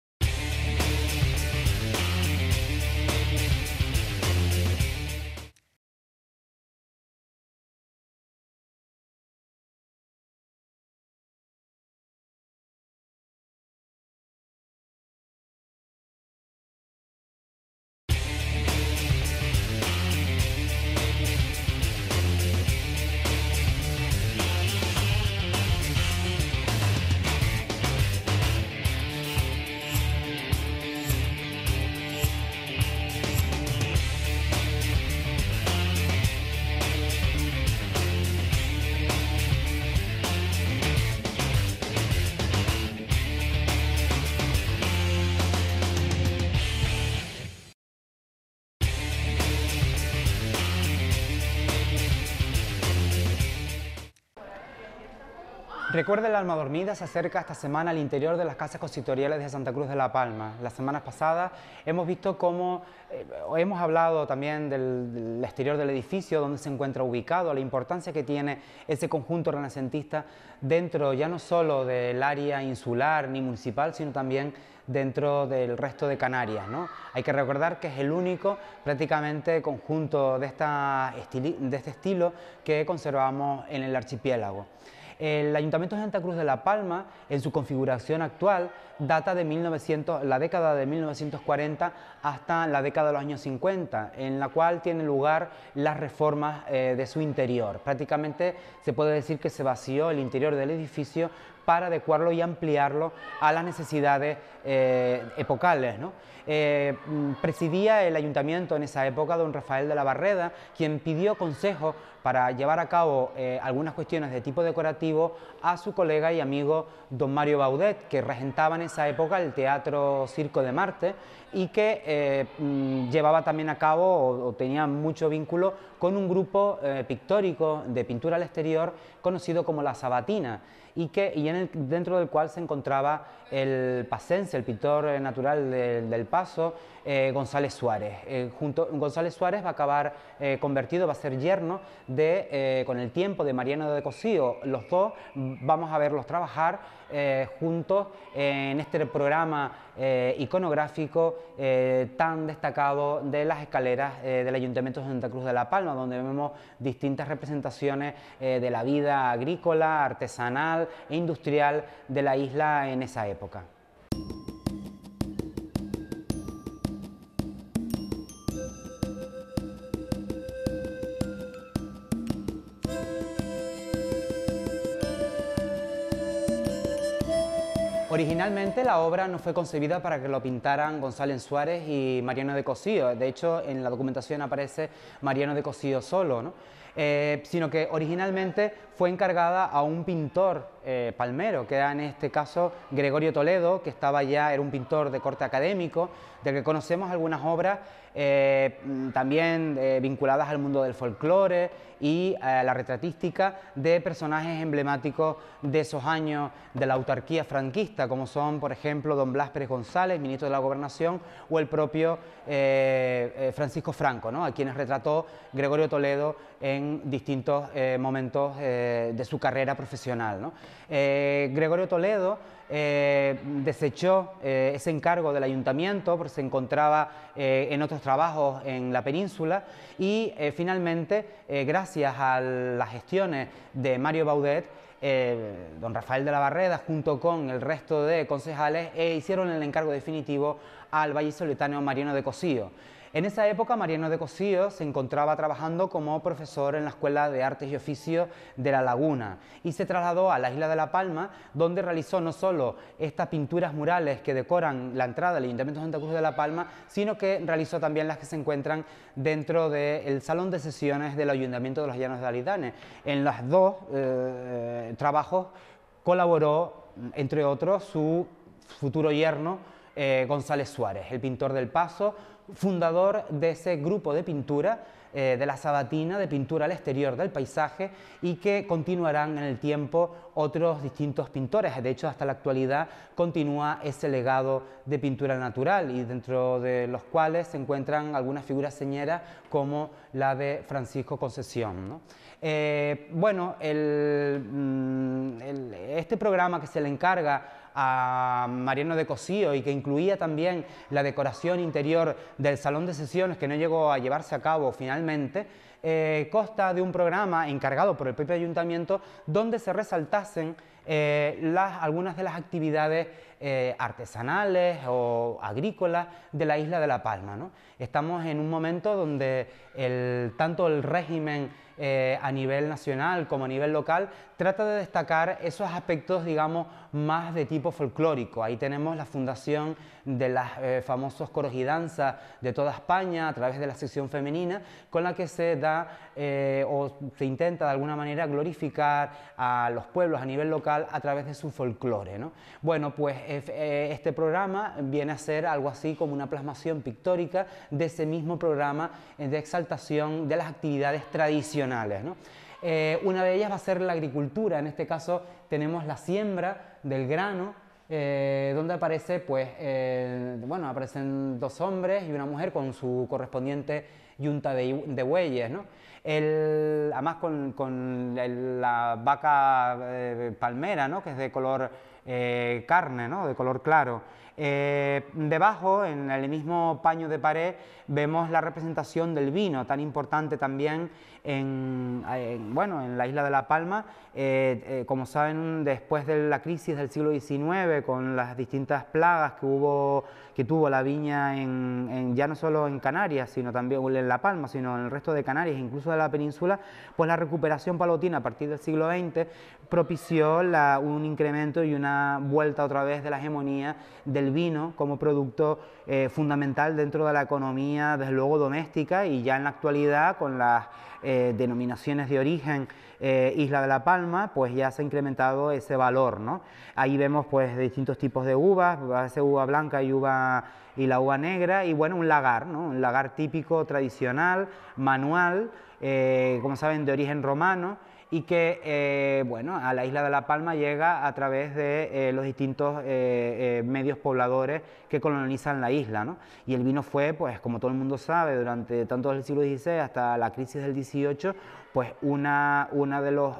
Speaker 6: Recuerde la alma dormida se acerca esta semana al interior de las casas consistoriales de Santa Cruz de la Palma. Las semanas pasadas hemos visto cómo, hemos hablado también del exterior del edificio, donde se encuentra ubicado, la importancia que tiene ese conjunto renacentista dentro ya no solo del área insular ni municipal, sino también dentro del resto de Canarias, ¿no? Hay que recordar que es el único prácticamente conjunto de este estilo que conservamos en el archipiélago. El Ayuntamiento de Santa Cruz de la Palma, en su configuración actual, data de la década de 1940 hasta la década de los años 50, en la cual tienen lugar las reformas de su interior. Prácticamente se puede decir que se vació el interior del edificio para adecuarlo y ampliarlo a las necesidades epocales, ¿no? Presidía el ayuntamiento en esa época don Rafael de la Barreda, quien pidió consejo para llevar a cabo algunas cuestiones de tipo decorativo a su colega y amigo don Mario Baudet, que regentaba en esa época el Teatro Circo de Marte y que llevaba también a cabo o tenía mucho vínculo con un grupo pictórico de pintura al exterior conocido como La Sabatina, dentro del cual se encontraba el pacense, el pintor natural del Paso, González Suárez. González Suárez va a acabar convertido, va a ser yerno con el tiempo de Mariano de Cosío. Los dos vamos a verlos trabajar juntos en este programa iconográfico tan destacado de las escaleras del Ayuntamiento de Santa Cruz de la Palma, donde vemos distintas representaciones de la vida agrícola, artesanal e industrial de la isla en esa época. Originalmente la obra no fue concebida para que lo pintaran González Suárez y Mariano de Cosío. De hecho, en la documentación aparece Mariano de Cosío solo, ¿no? Sino que originalmente fue encargada a un pintor palmero, que era en este caso Gregorio Toledo, que era un pintor de corte académico, del que conocemos algunas obras también vinculadas al mundo del folclore y a la retratística de personajes emblemáticos de esos años de la autarquía franquista, como son, por ejemplo, don Blas Pérez González, ministro de la Gobernación, o el propio Francisco Franco, ¿no?, a quienes retrató Gregorio Toledo en distintos momentos de su carrera profesional, ¿no? Gregorio Toledo desechó ese encargo del ayuntamiento porque se encontraba en otros trabajos en la península y finalmente, gracias a las gestiones de Mario Baudet, don Rafael de la Barreda, junto con el resto de concejales, hicieron el encargo definitivo al vallisoletano Mariano de Cosío. En esa época, Mariano de Cosío se encontraba trabajando como profesor en la Escuela de Artes y Oficios de La Laguna y se trasladó a la isla de La Palma, donde realizó no solo estas pinturas murales que decoran la entrada del Ayuntamiento de Santa Cruz de La Palma, sino que realizó también las que se encuentran dentro del Salón de Sesiones del Ayuntamiento de los Llanos de Alidane. En los dos trabajos colaboró, entre otros, su futuro yerno, González Suárez, el pintor del Paso, fundador de ese grupo de pintura, de La Sabatina, de pintura al exterior del paisaje, y que continuarán en el tiempo otros distintos pintores. De hecho, hasta la actualidad continúa ese legado de pintura natural, y dentro de los cuales se encuentran algunas figuras señeras como la de Francisco Concesión, ¿no? Bueno, este programa que se le encarga a Mariano de Cosío y que incluía también la decoración interior del salón de sesiones, que no llegó a llevarse a cabo finalmente, consta de un programa encargado por el propio ayuntamiento donde se resaltasen algunas de las actividades artesanales o agrícolas de la isla de La Palma, ¿no? Estamos en un momento donde tanto el régimen a nivel nacional como a nivel local trata de destacar esos aspectos, digamos, más de tipo folclórico. Ahí tenemos la fundación de los famosos coros y danzas de toda España a través de la sección femenina, con la que se da o se intenta de alguna manera glorificar a los pueblos a nivel local a través de su folclore, ¿no? Bueno, pues este programa viene a ser algo así como una plasmación pictórica de ese mismo programa de exaltación de las actividades tradicionales, ¿no? Una de ellas va a ser la agricultura. En este caso tenemos la siembra del grano, donde aparece, pues, bueno, aparecen dos hombres y una mujer con su correspondiente yunta de bueyes, ¿no? Además con la vaca palmera, ¿no? Que es de color carne, ¿no? De color claro. Debajo, en el mismo paño de pared, vemos la representación del vino, tan importante también bueno, en la isla de La Palma. Como saben, después de la crisis del siglo XIX, con las distintas plagas que tuvo la viña ya no solo en Canarias, sino también en La Palma, sino en el resto de Canarias, incluso de la península, pues la recuperación paulatina a partir del siglo XX propició un incremento y una vuelta otra vez de la hegemonía del vino como producto fundamental dentro de la economía, desde luego doméstica, y ya en la actualidad con las denominaciones de origen Isla de La Palma, pues ya se ha incrementado ese valor, ¿no? Ahí vemos pues distintos tipos de uvas, a veces uva blanca y la uva negra, y bueno, un lagar, ¿no? Un lagar típico, tradicional, manual, como saben, de origen romano, y que, bueno, a la isla de La Palma llega a través de los distintos medios pobladores que colonizan la isla, ¿no? Y el vino fue, pues, como todo el mundo sabe, durante tanto el siglo XVI hasta la crisis del XVIII, pues una de los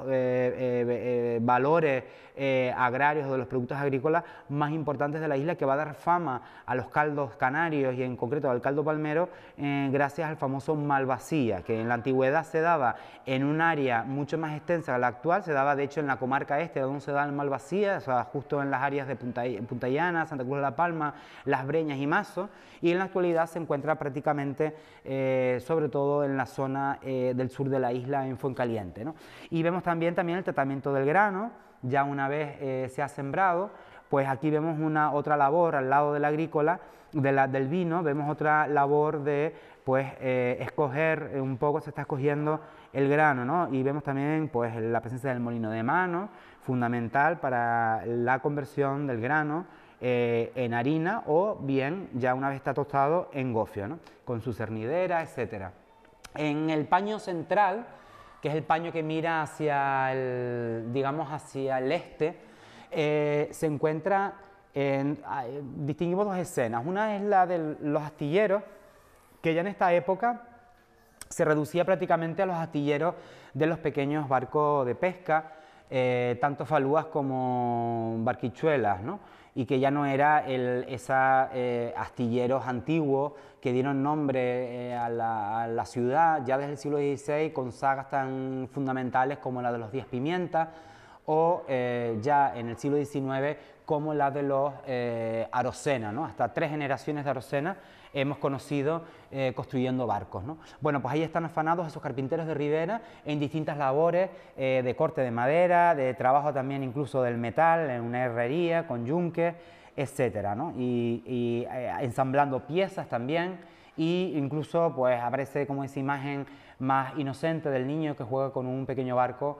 Speaker 6: valores agrarios o de los productos agrícolas más importantes de la isla, que va a dar fama a los caldos canarios y en concreto al caldo palmero gracias al famoso Malvasía, que en la antigüedad se daba en un área mucho más extensa que la actual. Se daba de hecho en la comarca este, donde se da el Malvasía, o sea, justo en las áreas de Punta Llana, Santa Cruz de La Palma, Las Breñas y Mazo, y en la actualidad se encuentra prácticamente sobre todo en la zona del sur de la isla, en Fuencaliente, ¿no? Y vemos también el tratamiento del grano, ya una vez se ha sembrado. Pues aquí vemos otra labor al lado de la agrícola, del vino, vemos otra labor de, pues, escoger un poco, se está escogiendo el grano, ¿no? Y vemos también, pues, la presencia del molino de mano, fundamental para la conversión del grano en harina, o bien, ya una vez está tostado, en gofio, ¿no? Con su cernidera, etcétera. En el paño central, que es el paño que mira hacia digamos, hacia el este, se encuentra, distinguimos dos escenas. Una es la de los astilleros, que ya en esta época se reducía prácticamente a los astilleros de los pequeños barcos de pesca, tanto falúas como barquichuelas, ¿no? Y que ya no era esos astilleros antiguos que dieron nombre a la ciudad ya desde el siglo XVI, con sagas tan fundamentales como la de los 10 Pimientas, o ya en el siglo XIX como la de los Arocena, ¿no? Hasta 3 generaciones de Arocena hemos conocido construyendo barcos, ¿no? Bueno, pues ahí están afanados esos carpinteros de ribera en distintas labores de corte de madera, de trabajo también incluso del metal, en una herrería, con yunques, etcétera, ¿no? Y ensamblando piezas también, y incluso pues aparece como esa imagen más inocente del niño que juega con un pequeño barco,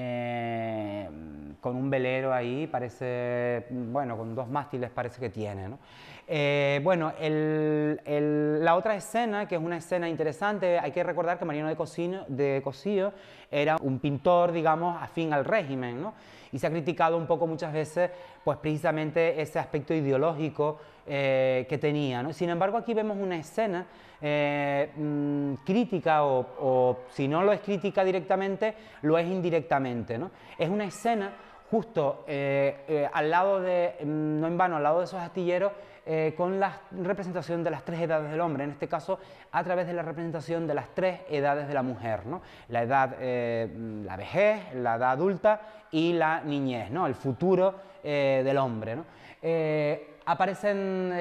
Speaker 6: con un velero ahí, parece, bueno, con 2 mástiles parece que tiene, ¿no? Bueno, la otra escena, que es una escena interesante, hay que recordar que Mariano de Cosío era un pintor, digamos, afín al régimen, ¿no? Y se ha criticado un poco muchas veces, pues precisamente ese aspecto ideológico que tenía, ¿no? Sin embargo, aquí vemos una escena crítica, o si no lo es crítica directamente, lo es indirectamente, ¿no? Es una escena justo al lado no en vano, al lado de esos astilleros, con la representación de las 3 edades del hombre, en este caso a través de la representación de las 3 edades de la mujer, ¿no? La edad, la vejez, la edad adulta y la niñez, ¿no? El futuro del hombre, ¿no? Aparecen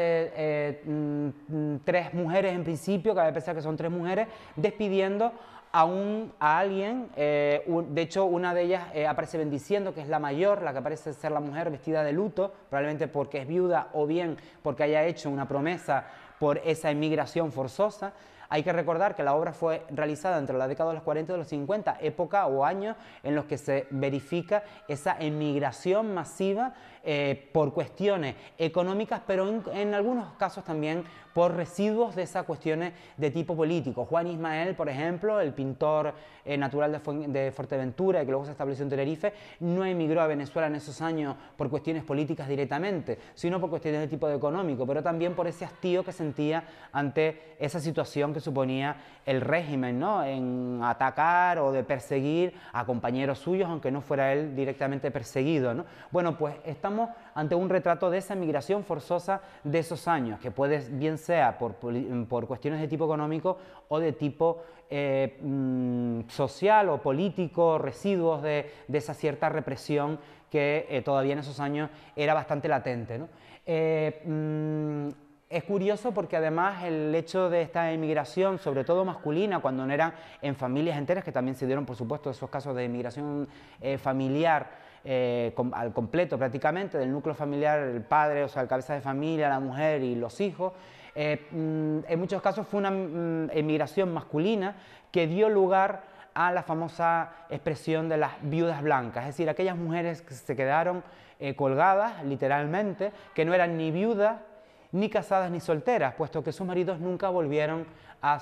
Speaker 6: 3 mujeres en principio, cabe pensar que son 3 mujeres, despidiendo a alguien, de hecho una de ellas aparece bendiciendo, que es la mayor, la que parece ser la mujer vestida de luto, probablemente porque es viuda o bien porque haya hecho una promesa por esa emigración forzosa. Hay que recordar que la obra fue realizada entre la década de los 40 y de los 50, época o años en los que se verifica esa emigración masiva por cuestiones económicas, pero en algunos casos también por residuos de esas cuestiones de tipo político. Juan Ismael, por ejemplo, el pintor natural de Fuerteventura, que luego se estableció en Tenerife, no emigró a Venezuela en esos años por cuestiones políticas directamente, sino por cuestiones de tipo económico, pero también por ese hastío que sentía ante esa situación que suponía el régimen, ¿no?, en atacar o de perseguir a compañeros suyos, aunque no fuera él directamente perseguido, ¿no? Bueno, pues estamos ante un retrato de esa migración forzosa de esos años, que puede, bien sea por cuestiones de tipo económico o de tipo social o político, residuos de esa cierta represión que todavía en esos años era bastante latente, ¿no? Es curioso porque además el hecho de esta emigración, sobre todo masculina, cuando no eran en familias enteras, que también se dieron por supuesto esos casos de emigración familiar al completo prácticamente, del núcleo familiar, el padre, o sea, el cabeza de familia, la mujer y los hijos, en muchos casos fue una emigración masculina que dio lugar a la famosa expresión de las viudas blancas, es decir, aquellas mujeres que se quedaron colgadas literalmente, que no eran ni viudas, ni casadas ni solteras, puesto que sus maridos nunca volvieron a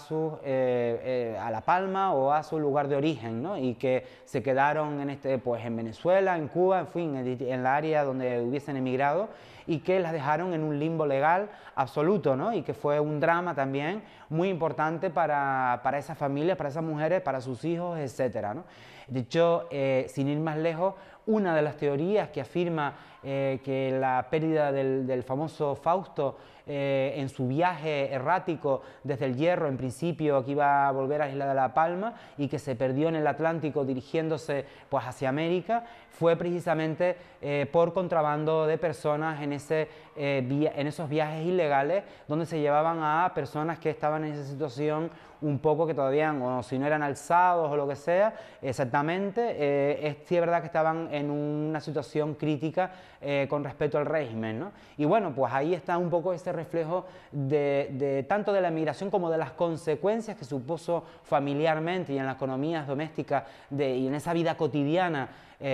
Speaker 6: La Palma o a su lugar de origen, ¿no? Y que se quedaron pues en Venezuela, en Cuba, en fin, en la área donde hubiesen emigrado, y que las dejaron en un limbo legal absoluto, ¿no? Y que fue un drama también muy importante para esas familias, para esas mujeres, para sus hijos, etcétera, ¿no? De hecho, sin ir más lejos, una de las teorías que afirma que la pérdida del famoso Fausto en su viaje errático desde el Hierro, en principio que iba a volver a la isla de La Palma y que se perdió en el Atlántico dirigiéndose pues hacia América, fue precisamente por contrabando de personas en esos viajes ilegales donde se llevaban a personas que estaban en esa situación un poco que todavía, o si no eran alzados o lo que sea, exactamente, es verdad que estaban en una situación crítica con respecto al régimen, ¿no? Y bueno, pues ahí está un poco ese reflejo tanto de la migración como de las consecuencias que supuso familiarmente y en las economías domésticas y en esa vida cotidiana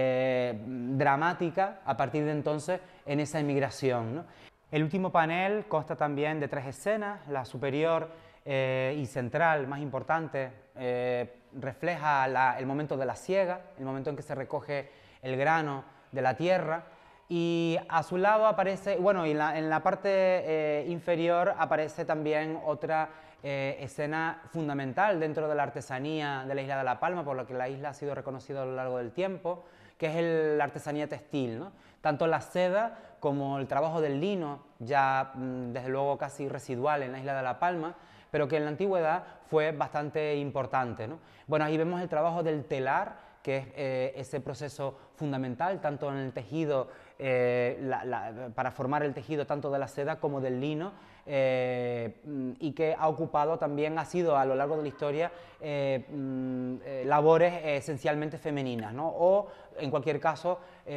Speaker 6: dramática a partir de entonces en esa emigración, ¿no? El último panel consta también de 3 escenas. La superior y central, más importante, refleja el momento de la siega, el momento en que se recoge el grano de la tierra, y a su lado aparece, bueno, y en la parte inferior aparece también otra escena fundamental dentro de la artesanía de la isla de La Palma, por lo que la isla ha sido reconocida a lo largo del tiempo, que es la artesanía textil, ¿no? Tanto la seda como el trabajo del lino, ya desde luego casi residual en la isla de La Palma, pero que en la antigüedad fue bastante importante, ¿no? Bueno, ahí vemos el trabajo del telar, que es ese proceso fundamental, tanto en el tejido, para formar el tejido tanto de la seda como del lino, y que ha ocupado también, ha sido a lo largo de la historia, labores esencialmente femeninas, ¿no? O, en cualquier caso,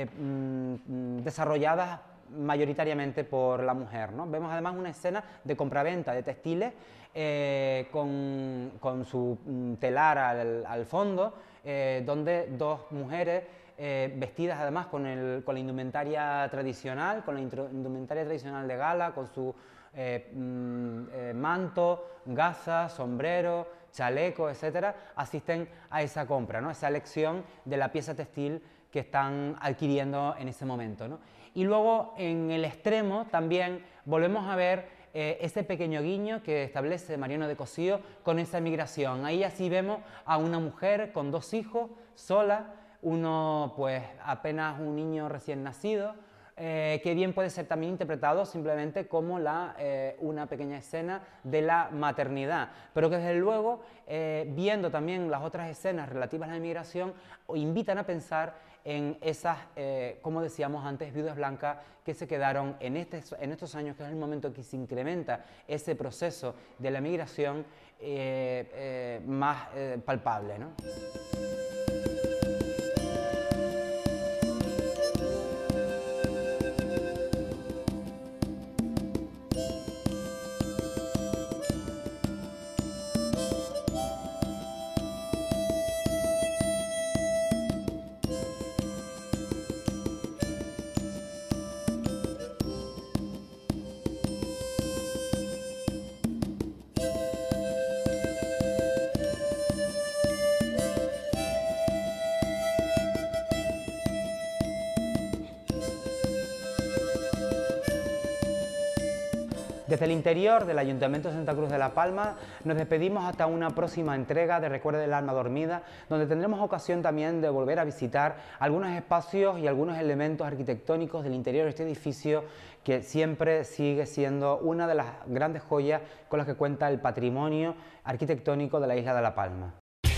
Speaker 6: desarrolladas mayoritariamente por la mujer, ¿no? Vemos además una escena de compraventa de textiles con su telar al fondo, donde 2 mujeres vestidas además con la indumentaria tradicional, de gala, con su manto, gazas, sombrero, chaleco, etcétera, asisten a esa compra, ¿no? Esa elección de la pieza textil que están adquiriendo en ese momento, ¿no? Y luego en el extremo también volvemos a ver ese pequeño guiño que establece Mariano de Cossío con esa migración. Ahí así vemos a una mujer con 2 hijos, sola, uno pues apenas un niño recién nacido, que bien puede ser también interpretado simplemente como una pequeña escena de la maternidad, pero que desde luego, viendo también las otras escenas relativas a la inmigración, invitan a pensar en esas, como decíamos antes, viudas blancas que se quedaron en estos años, que es el momento en que se incrementa ese proceso de la migración más palpable, ¿no? Desde el interior del Ayuntamiento de Santa Cruz de la Palma nos despedimos hasta una próxima entrega de Recuerda del Alma Dormida, donde tendremos ocasión también de volver a visitar algunos espacios y algunos elementos arquitectónicos del interior de este edificio, que siempre sigue siendo una de las grandes joyas con las que cuenta el patrimonio arquitectónico de la isla de La Palma.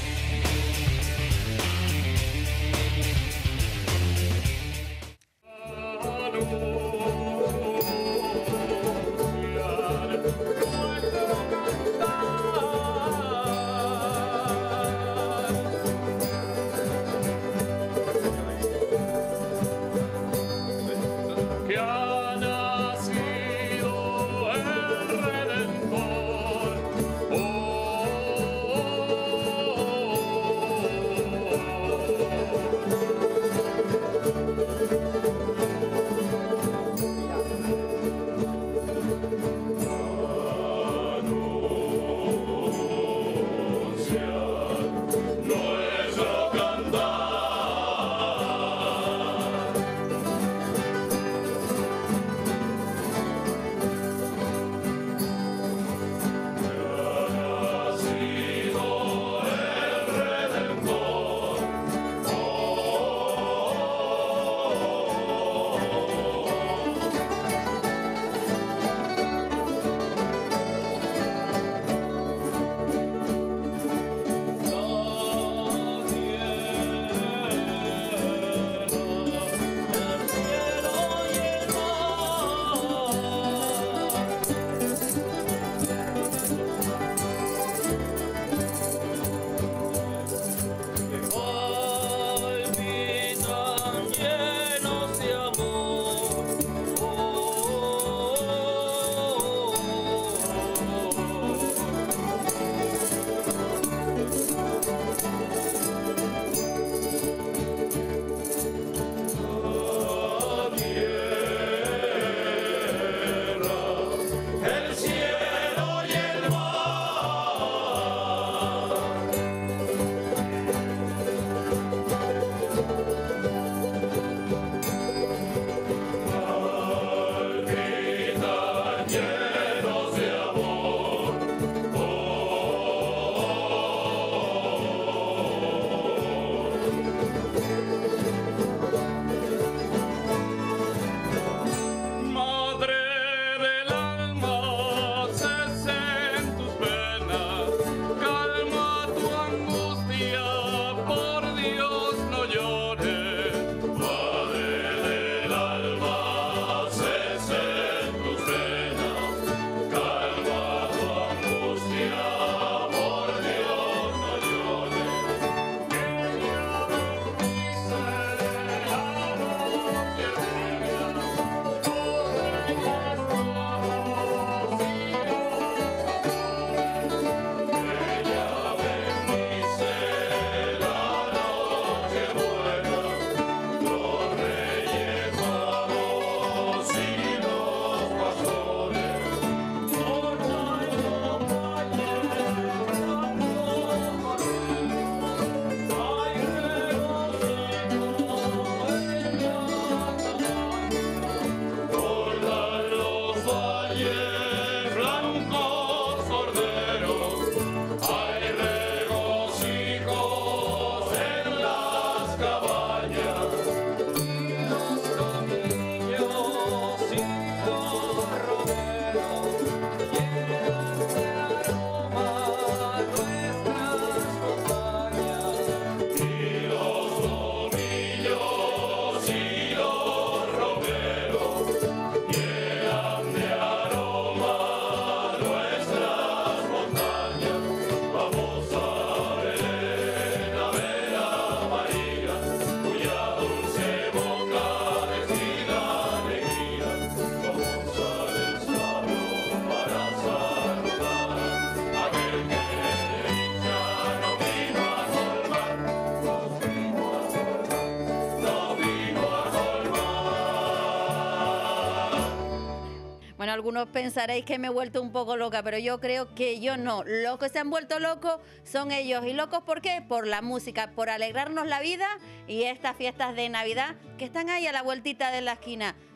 Speaker 1: Bueno, algunos pensaréis que me he vuelto un poco loca, pero yo creo que yo no. Los que se han vuelto locos son ellos. ¿Y locos por qué? Por la música, por alegrarnos la vida y estas fiestas de Navidad que están ahí a la vueltita de la esquina.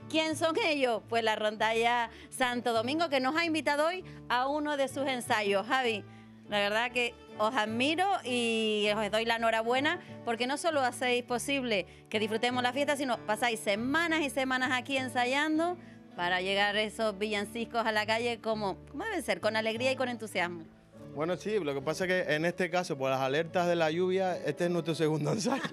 Speaker 1: ¿Quién son ellos? Pues la rondalla Santo Domingo, que nos ha invitado hoy a uno de sus ensayos. Javi, la verdad que os admiro y os doy la enhorabuena porque no solo hacéis posible que disfrutemos la fiesta, sino pasáis semanas y semanas aquí ensayando para llegar esos villancicos a la calle como deben ser, con alegría y con entusiasmo.
Speaker 7: Bueno, sí, lo que pasa es que en este caso, por las alertas de la lluvia, este es nuestro segundo ensayo.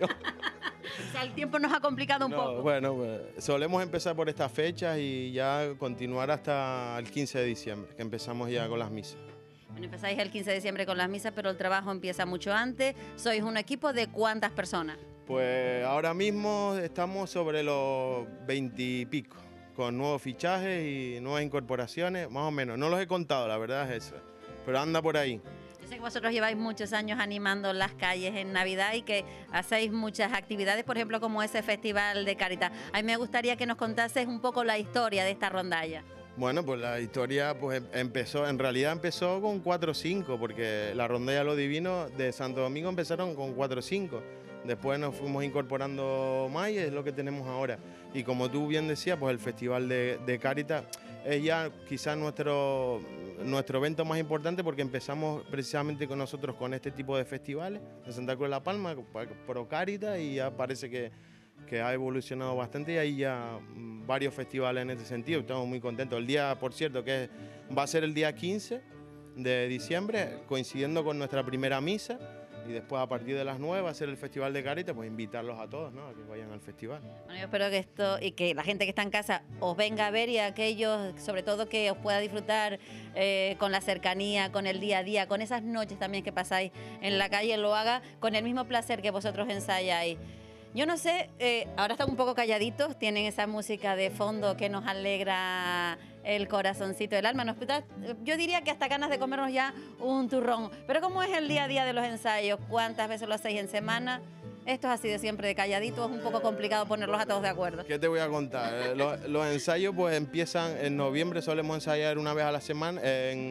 Speaker 1: O sea, el tiempo nos ha complicado un poco.
Speaker 7: Bueno, pues, solemos empezar por estas fechas y ya continuar hasta el 15 de diciembre, que empezamos ya con las misas.
Speaker 1: Bueno, empezáis el 15 de diciembre con las misas, pero el trabajo empieza mucho antes. ¿Sois un equipo de cuántas personas?
Speaker 7: Pues ahora mismo estamos sobre los 20 y pico, con nuevos fichajes y nuevas incorporaciones, más o menos. No los he contado, la verdad es eso, pero anda por ahí.
Speaker 1: Yo sé que vosotros lleváis muchos años animando las calles en Navidad y que hacéis muchas actividades, por ejemplo, como ese Festival de Cáritas. A mí me gustaría que nos contases un poco la historia de esta rondalla.
Speaker 7: Bueno, pues la historia pues en realidad empezó con 4 o 5, porque la rondalla Lo Divino de Santo Domingo empezaron con 4 o 5. Después nos fuimos incorporando más y es lo que tenemos ahora. Y como tú bien decías, pues el Festival de Cáritas es ya quizás nuestro evento más importante porque empezamos precisamente con nosotros con este tipo de festivales en Santa Cruz de la Palma, Pro Cáritas, y ya parece que ha evolucionado bastante y hay ya varios festivales en este sentido. Estamos muy contentos. El día, por cierto, que va a ser el día 15 de diciembre, coincidiendo con nuestra primera misa, y después a partir de las 9 va a ser el Festival de Cáritas, pues invitarlos a todos, ¿no?, a que vayan al festival.
Speaker 1: Bueno, yo espero que esto y que la gente que está en casa os venga a ver y aquellos, sobre todo, que os pueda disfrutar con la cercanía, con el día a día, con esas noches también que pasáis en la calle, lo haga con el mismo placer que vosotros ensayáis. Yo no sé, ahora están un poco calladitos, tienen esa música de fondo que nos alegra el corazoncito del alma. Yo diría que hasta ganas de comernos ya un turrón. Pero ¿cómo es el día a día de los ensayos? ¿Cuántas veces lo hacéis en semana? Esto es así de siempre de calladito, es un poco complicado ponerlos a todos de acuerdo.
Speaker 7: ¿Qué te voy a contar? Los ensayos pues empiezan en noviembre, solemos ensayar una vez a la semana,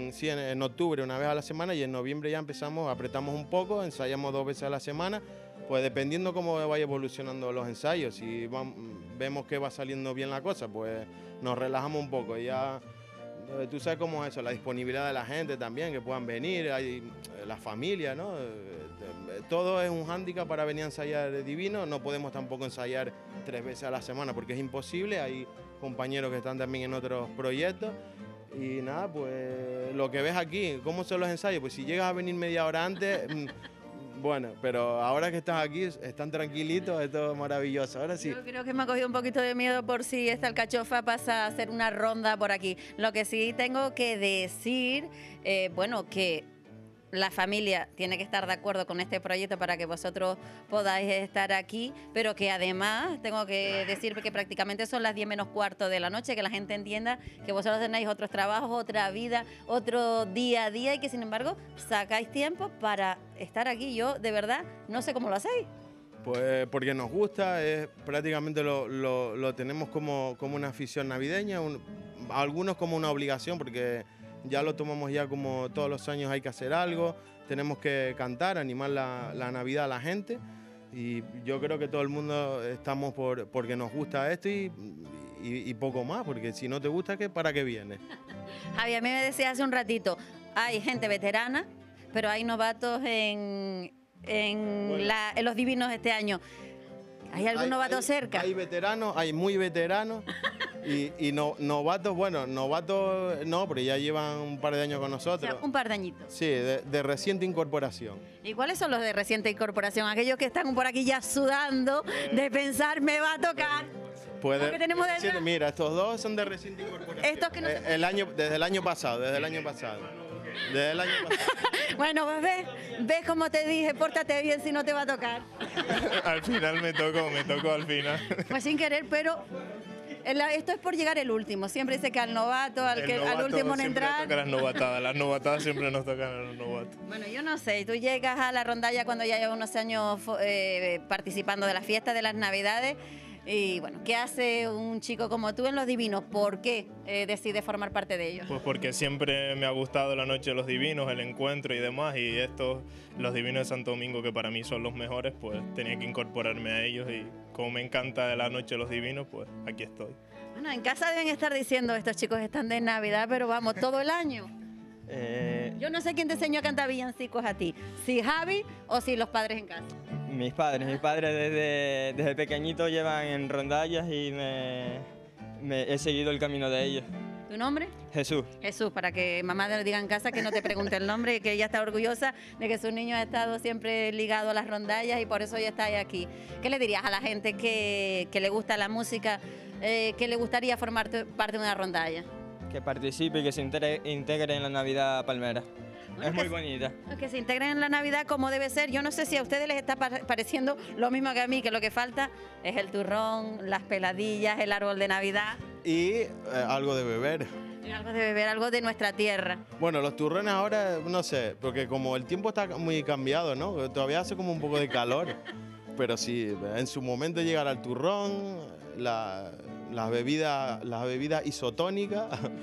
Speaker 7: en octubre una vez a la semana, y en noviembre ya apretamos un poco, ensayamos 2 veces a la semana. Pues dependiendo cómo vaya evolucionando los ensayos, si vemos que va saliendo bien la cosa, pues nos relajamos un poco. Ya tú sabes cómo es eso, la disponibilidad de la gente también, que puedan venir, hay la familia, ¿no? Todo es un hándicap para venir a ensayar Divino. No podemos tampoco ensayar 3 veces a la semana porque es imposible. Hay compañeros que están también en otros proyectos. Y nada, pues lo que ves aquí, ¿cómo son los ensayos? Pues si llegas a venir media hora antes... Bueno, pero ahora que estás aquí, están tranquilitos, esto es maravilloso. Ahora sí.
Speaker 1: Yo creo que me ha cogido un poquito de miedo por si esta alcachofa pasa a hacer una ronda por aquí. Lo que sí tengo que decir, bueno, que la familia tiene que estar de acuerdo con este proyecto para que vosotros podáis estar aquí, pero que además tengo que decir que prácticamente son las 10 menos cuarto de la noche, que la gente entienda que vosotros tenéis otros trabajos, otra vida, otro día a día y que sin embargo sacáis tiempo para estar aquí. Yo de verdad no sé cómo lo hacéis.
Speaker 7: Pues porque nos gusta, prácticamente lo tenemos como una afición navideña, algunos como una obligación porque... Ya lo tomamos ya como todos los años hay que hacer algo, tenemos que cantar, animar la Navidad a la gente y yo creo que todo el mundo estamos porque nos gusta esto y poco más, porque si no te gusta, ¿para qué vienes?
Speaker 1: Javi, a mí me decías hace un ratito, hay gente veterana, pero hay novatos en los Divinos este año. ¿Hay algún novato cerca?
Speaker 7: Hay veteranos, hay muy veteranos y novatos, bueno, novatos no, pero ya llevan un par de años con nosotros.
Speaker 1: O sea, un par de añitos.
Speaker 7: Sí, de reciente incorporación.
Speaker 1: ¿Y cuáles son los de reciente incorporación? Aquellos que están por aquí ya sudando de pensar, me va a tocar.
Speaker 7: Puede,
Speaker 1: tenemos detrás.
Speaker 7: Mira, estos dos son de reciente incorporación.
Speaker 1: Estos que no
Speaker 7: desde el año pasado.
Speaker 1: Bueno, pues ves como te dije, pórtate bien si no te va a tocar.
Speaker 5: Al final me tocó al final.
Speaker 1: Pues sin querer, pero esto es por llegar el último. Siempre dice que al novato, al último en entrar.
Speaker 5: Las novatadas siempre nos tocan a los novatos.
Speaker 1: Bueno, yo no sé, tú llegas a la rondalla cuando ya llevas unos años participando de la fiesta de las Navidades. Y bueno, ¿qué hace un chico como tú en Los Divinos? ¿Por qué decides formar parte de ellos?
Speaker 5: Pues porque siempre me ha gustado la Noche de los Divinos, el encuentro y demás, y estos, los Divinos de Santo Domingo, que para mí son los mejores, pues tenía que incorporarme a ellos y como me encanta la Noche de los Divinos, pues aquí estoy.
Speaker 1: Bueno, en casa deben estar diciendo, estos chicos están de Navidad, pero vamos, todo el año. Yo no sé quién te enseñó a cantar villancicos a ti, si Javi o si los padres en casa.
Speaker 8: Mis padres desde pequeñito llevan en rondallas y he seguido el camino de ellos.
Speaker 1: ¿Tu nombre?
Speaker 8: Jesús.
Speaker 1: Jesús, para que mamá le diga en casa que no te pregunte el nombre y que ella está orgullosa de que su niño ha estado siempre ligado a las rondallas y por eso ella está aquí. ¿Qué le dirías a la gente que le gusta la música, que le gustaría formar parte de una rondalla?
Speaker 8: Que participe y que se integre en la Navidad palmera. Es muy bonita.
Speaker 1: Que se integren en la Navidad como debe ser. Yo no sé si a ustedes les está pareciendo lo mismo que a mí, que lo que falta es el turrón, las peladillas, el árbol de Navidad.
Speaker 7: Y algo de beber.
Speaker 1: Algo de beber, algo de nuestra tierra.
Speaker 7: Bueno, los turrones ahora, no sé, porque como el tiempo está muy cambiado, ¿no? Todavía hace como un poco de calor. Pero sí, en su momento llegará el turrón, las bebidas isotónicas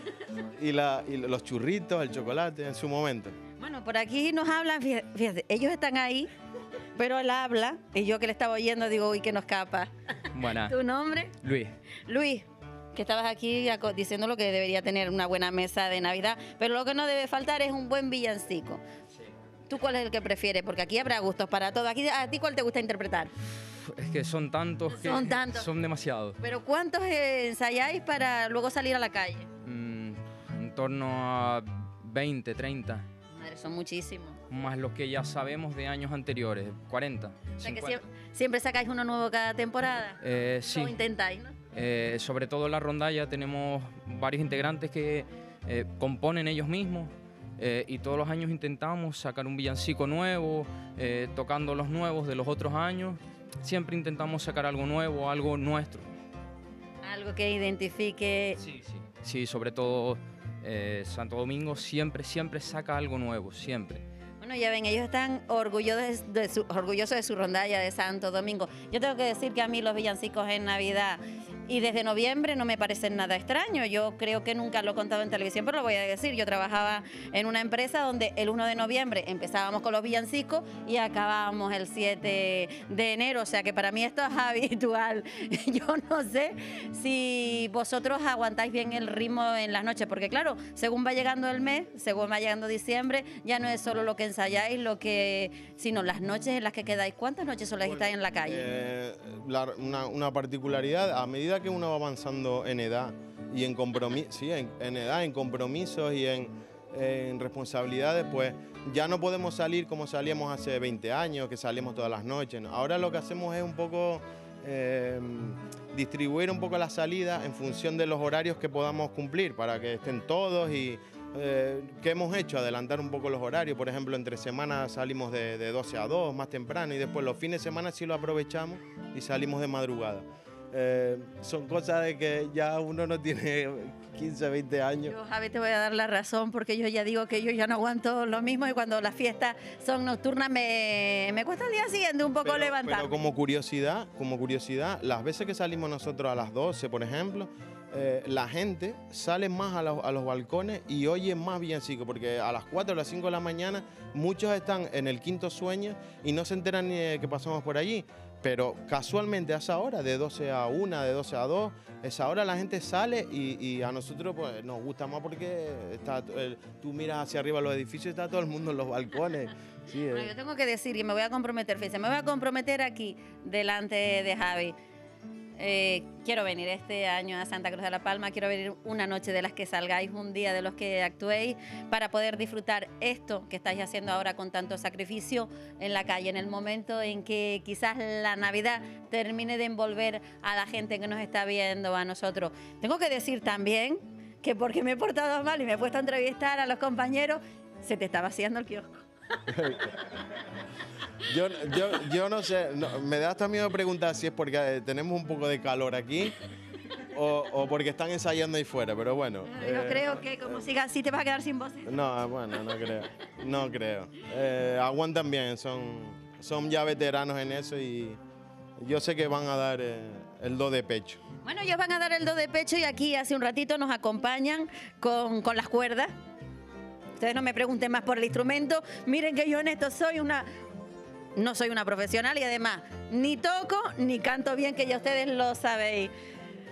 Speaker 7: y los churritos, el chocolate, en su momento.
Speaker 1: Bueno, por aquí nos hablan, fíjate, ellos están ahí, pero él habla, y yo que le estaba oyendo digo, uy, que nos escapa.
Speaker 9: Buenas.
Speaker 1: ¿Tu nombre?
Speaker 9: Luis.
Speaker 1: Luis, que estabas aquí diciendo lo que debería tener una buena mesa de Navidad, pero lo que no debe faltar es un buen villancico. Sí. ¿Tú cuál es el que prefieres? Porque aquí habrá gustos para todo. Aquí, ¿a ti cuál te gusta interpretar?
Speaker 9: Es que son tantos que son demasiados.
Speaker 1: ¿Pero cuántos ensayáis para luego salir a la calle?
Speaker 9: En torno a 20, 30.
Speaker 1: Madre, son muchísimos.
Speaker 9: Más los que ya sabemos de años anteriores, 40.
Speaker 1: O sea que siempre sacáis uno nuevo cada temporada.
Speaker 9: Sí.
Speaker 1: ¿O intentáis, no?
Speaker 9: Sobre todo en la rondalla tenemos varios integrantes que componen ellos mismos. Y todos los años intentamos sacar un villancico nuevo, tocando los nuevos de los otros años. Siempre intentamos sacar algo nuevo, algo nuestro.
Speaker 1: Algo que identifique...
Speaker 9: Sí, sobre todo Santo Domingo siempre saca algo nuevo, siempre.
Speaker 1: Bueno, ya ven, ellos están orgullosos de su rondalla de Santo Domingo. Yo tengo que decir que a mí los villancicos en Navidad y desde noviembre no me parecen nada extraño. Yo creo que nunca lo he contado en televisión, pero lo voy a decir. Yo trabajaba en una empresa donde el 1 de noviembre empezábamos con los villancicos y acabábamos el 7 de enero. O sea que para mí esto es habitual. Yo no sé si vosotros aguantáis bien el ritmo en las noches, porque claro, según va llegando el mes, según va llegando diciembre, ya no es solo lo que ensayáis, sino las noches en las que quedáis. ¿Cuántas noches soléis estar en la calle?
Speaker 7: Una particularidad, a medida que uno va avanzando en edad y en compromiso, sí, en edad, en compromisos y en responsabilidades, pues ya no podemos salir como salíamos hace 20 años, que salíamos todas las noches. Ahora lo que hacemos es un poco distribuir un poco la salida en función de los horarios que podamos cumplir para que estén todos y ¿qué hemos hecho? Adelantar un poco los horarios. Por ejemplo, entre semanas salimos de 12 a 2 más temprano y después los fines de semana sí lo aprovechamos y salimos de madrugada. Son cosas de que ya uno no tiene 15, 20 años.
Speaker 1: Yo, Javi, te voy a dar la razón porque yo ya digo que yo ya no aguanto lo mismo y cuando las fiestas son nocturnas me cuesta el día siguiente un poco levantar.
Speaker 7: Pero como curiosidad, las veces que salimos nosotros a las 12, por ejemplo, la gente sale más a los balcones y oye más villancicos, porque a las 4 o las 5 de la mañana muchos están en el quinto sueño y no se enteran ni de que pasamos por allí. Pero casualmente a esa hora, de 12 a 1, de 12 a 2, esa hora la gente sale y a nosotros pues, nos gusta más porque tú miras hacia arriba los edificios y está todo el mundo en los balcones. Sí,
Speaker 1: bueno, yo tengo que decir y me voy a comprometer, fíjense, me voy a comprometer aquí delante de Javi. Quiero venir este año a Santa Cruz de la Palma, quiero venir una noche de las que salgáis, un día de los que actuéis, para poder disfrutar esto que estáis haciendo ahora con tanto sacrificio en la calle, en el momento en que quizás la Navidad termine de envolver a la gente que nos está viendo, a nosotros. Tengo que decir también que porque me he portado mal y me he puesto a entrevistar a los compañeros, se te está vaciando el kiosco.
Speaker 7: Yo no sé, me da hasta miedo preguntar si es porque tenemos un poco de calor aquí o porque están ensayando ahí fuera, pero bueno.
Speaker 1: Yo creo que como sigas así te vas a quedar sin voz.
Speaker 7: No, bueno, no creo. Aguantan bien, son ya veteranos en eso y yo sé que van a dar el do de pecho.
Speaker 1: Bueno, ellos van a dar el do de pecho y aquí hace un ratito nos acompañan con las cuerdas. Ustedes no me pregunten más por el instrumento. Miren que yo en esto no soy una profesional y además ni toco ni canto bien, que ya ustedes lo sabéis.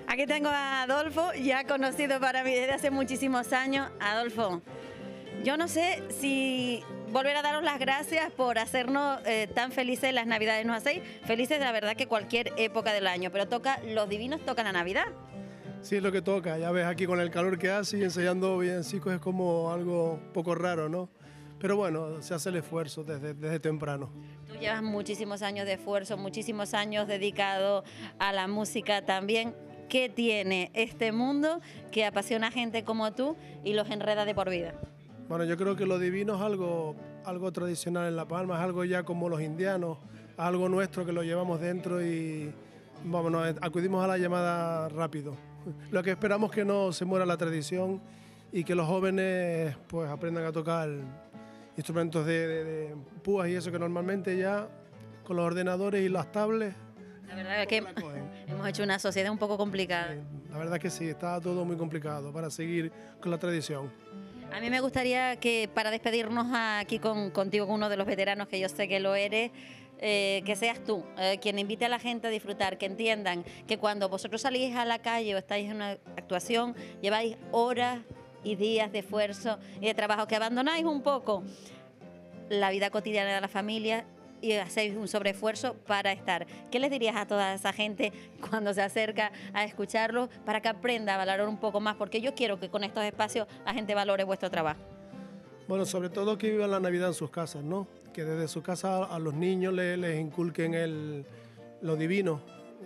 Speaker 1: Aquí tengo a Adolfo, ya conocido para mí desde hace muchísimos años. Adolfo, yo no sé si volver a daros las gracias por hacernos tan felices las Navidades. Nos hacéis felices, la verdad, que cualquier época del año, pero los divinos tocan la Navidad.
Speaker 10: Sí, es lo que toca. Ya ves, aquí con el calor que hace y ensayando villancicos es como algo poco raro, ¿no? Pero bueno, se hace el esfuerzo desde temprano.
Speaker 1: Tú llevas muchísimos años de esfuerzo, muchísimos años dedicado a la música también. ¿Qué tiene este mundo que apasiona a gente como tú y los enreda de por vida?
Speaker 10: Bueno, yo creo que lo divino es algo tradicional en La Palma, es algo ya como los indianos, algo nuestro que lo llevamos dentro y vámonos, acudimos a la llamada rápido. Lo que esperamos es que no se muera la tradición y que los jóvenes pues aprendan a tocar instrumentos de púas y eso que normalmente ya con los ordenadores y las tablets.
Speaker 1: La verdad es que hemos hecho una sociedad un poco complicada.
Speaker 10: La verdad que sí, está todo muy complicado para seguir con la tradición.
Speaker 1: A mí me gustaría que para despedirnos aquí contigo, con uno de los veteranos, que yo sé que lo eres, que seas tú quien invite a la gente a disfrutar, que entiendan que cuando vosotros salís a la calle o estáis en una actuación, lleváis horas y días de esfuerzo y de trabajo, que abandonáis un poco la vida cotidiana de la familia y hacéis un sobreesfuerzo para estar. ¿Qué les dirías a toda esa gente cuando se acerca a escucharlo para que aprenda a valorar un poco más? Porque yo quiero que con estos espacios la gente valore vuestro trabajo.
Speaker 10: Bueno, sobre todo que vivan la Navidad en sus casas, ¿no? Que desde su casa a los niños les inculquen lo divino.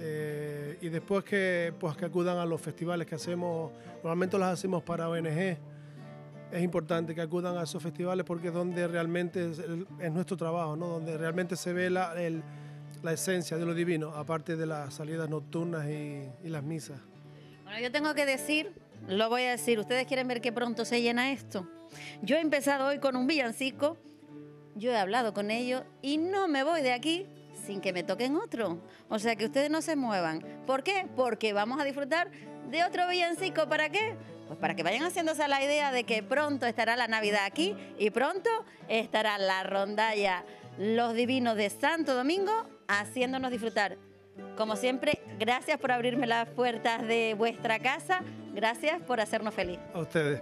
Speaker 10: Y después que acudan a los festivales que hacemos, normalmente los hacemos para ONG. Es importante que acudan a esos festivales porque es donde realmente es nuestro trabajo, ¿no? Donde realmente se ve la esencia de lo divino, aparte de las salidas nocturnas y las misas.
Speaker 1: Bueno, yo tengo que decir, lo voy a decir, ustedes quieren ver que pronto se llena esto. Yo he empezado hoy con un villancico, yo he hablado con ellos y no me voy de aquí sin que me toquen otro. O sea, que ustedes no se muevan. ¿Por qué? Porque vamos a disfrutar de otro villancico. ¿Para qué? Pues para que vayan haciéndose la idea de que pronto estará la Navidad aquí y pronto estará la rondalla Los Divinos de Santo Domingo haciéndonos disfrutar. Como siempre, gracias por abrirme las puertas de vuestra casa, gracias por hacernos feliz.
Speaker 10: A ustedes.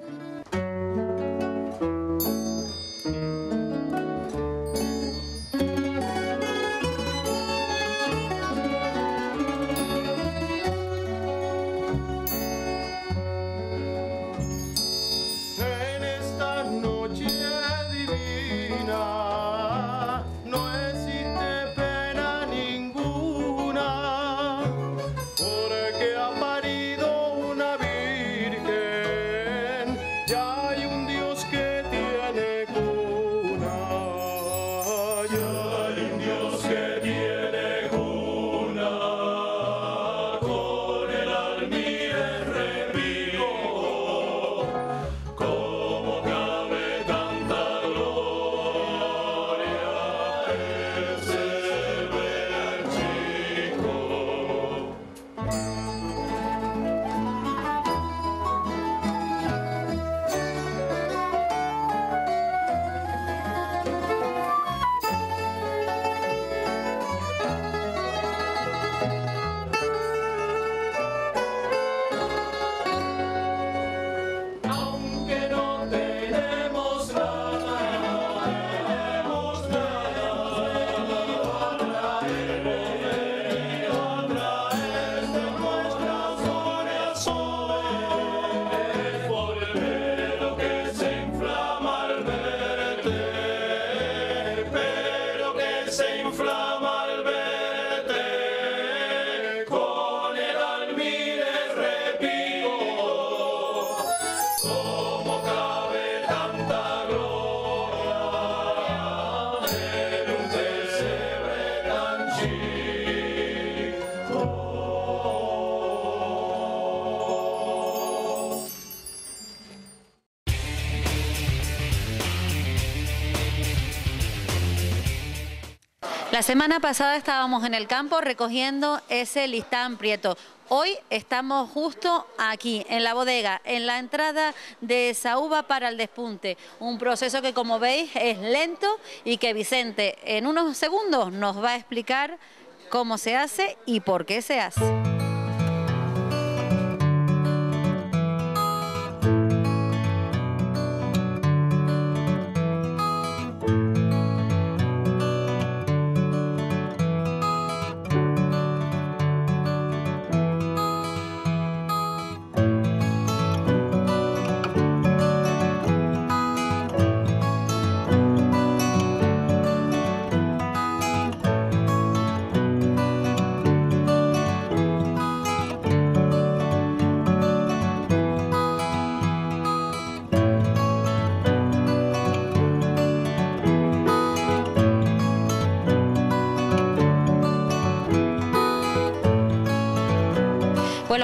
Speaker 1: La semana pasada estábamos en el campo recogiendo ese listán prieto. Hoy estamos justo aquí, en la bodega, en la entrada de esa uva para el despunte. Un proceso que, como veis, es lento y que Vicente en unos segundos nos va a explicar cómo se hace y por qué se hace.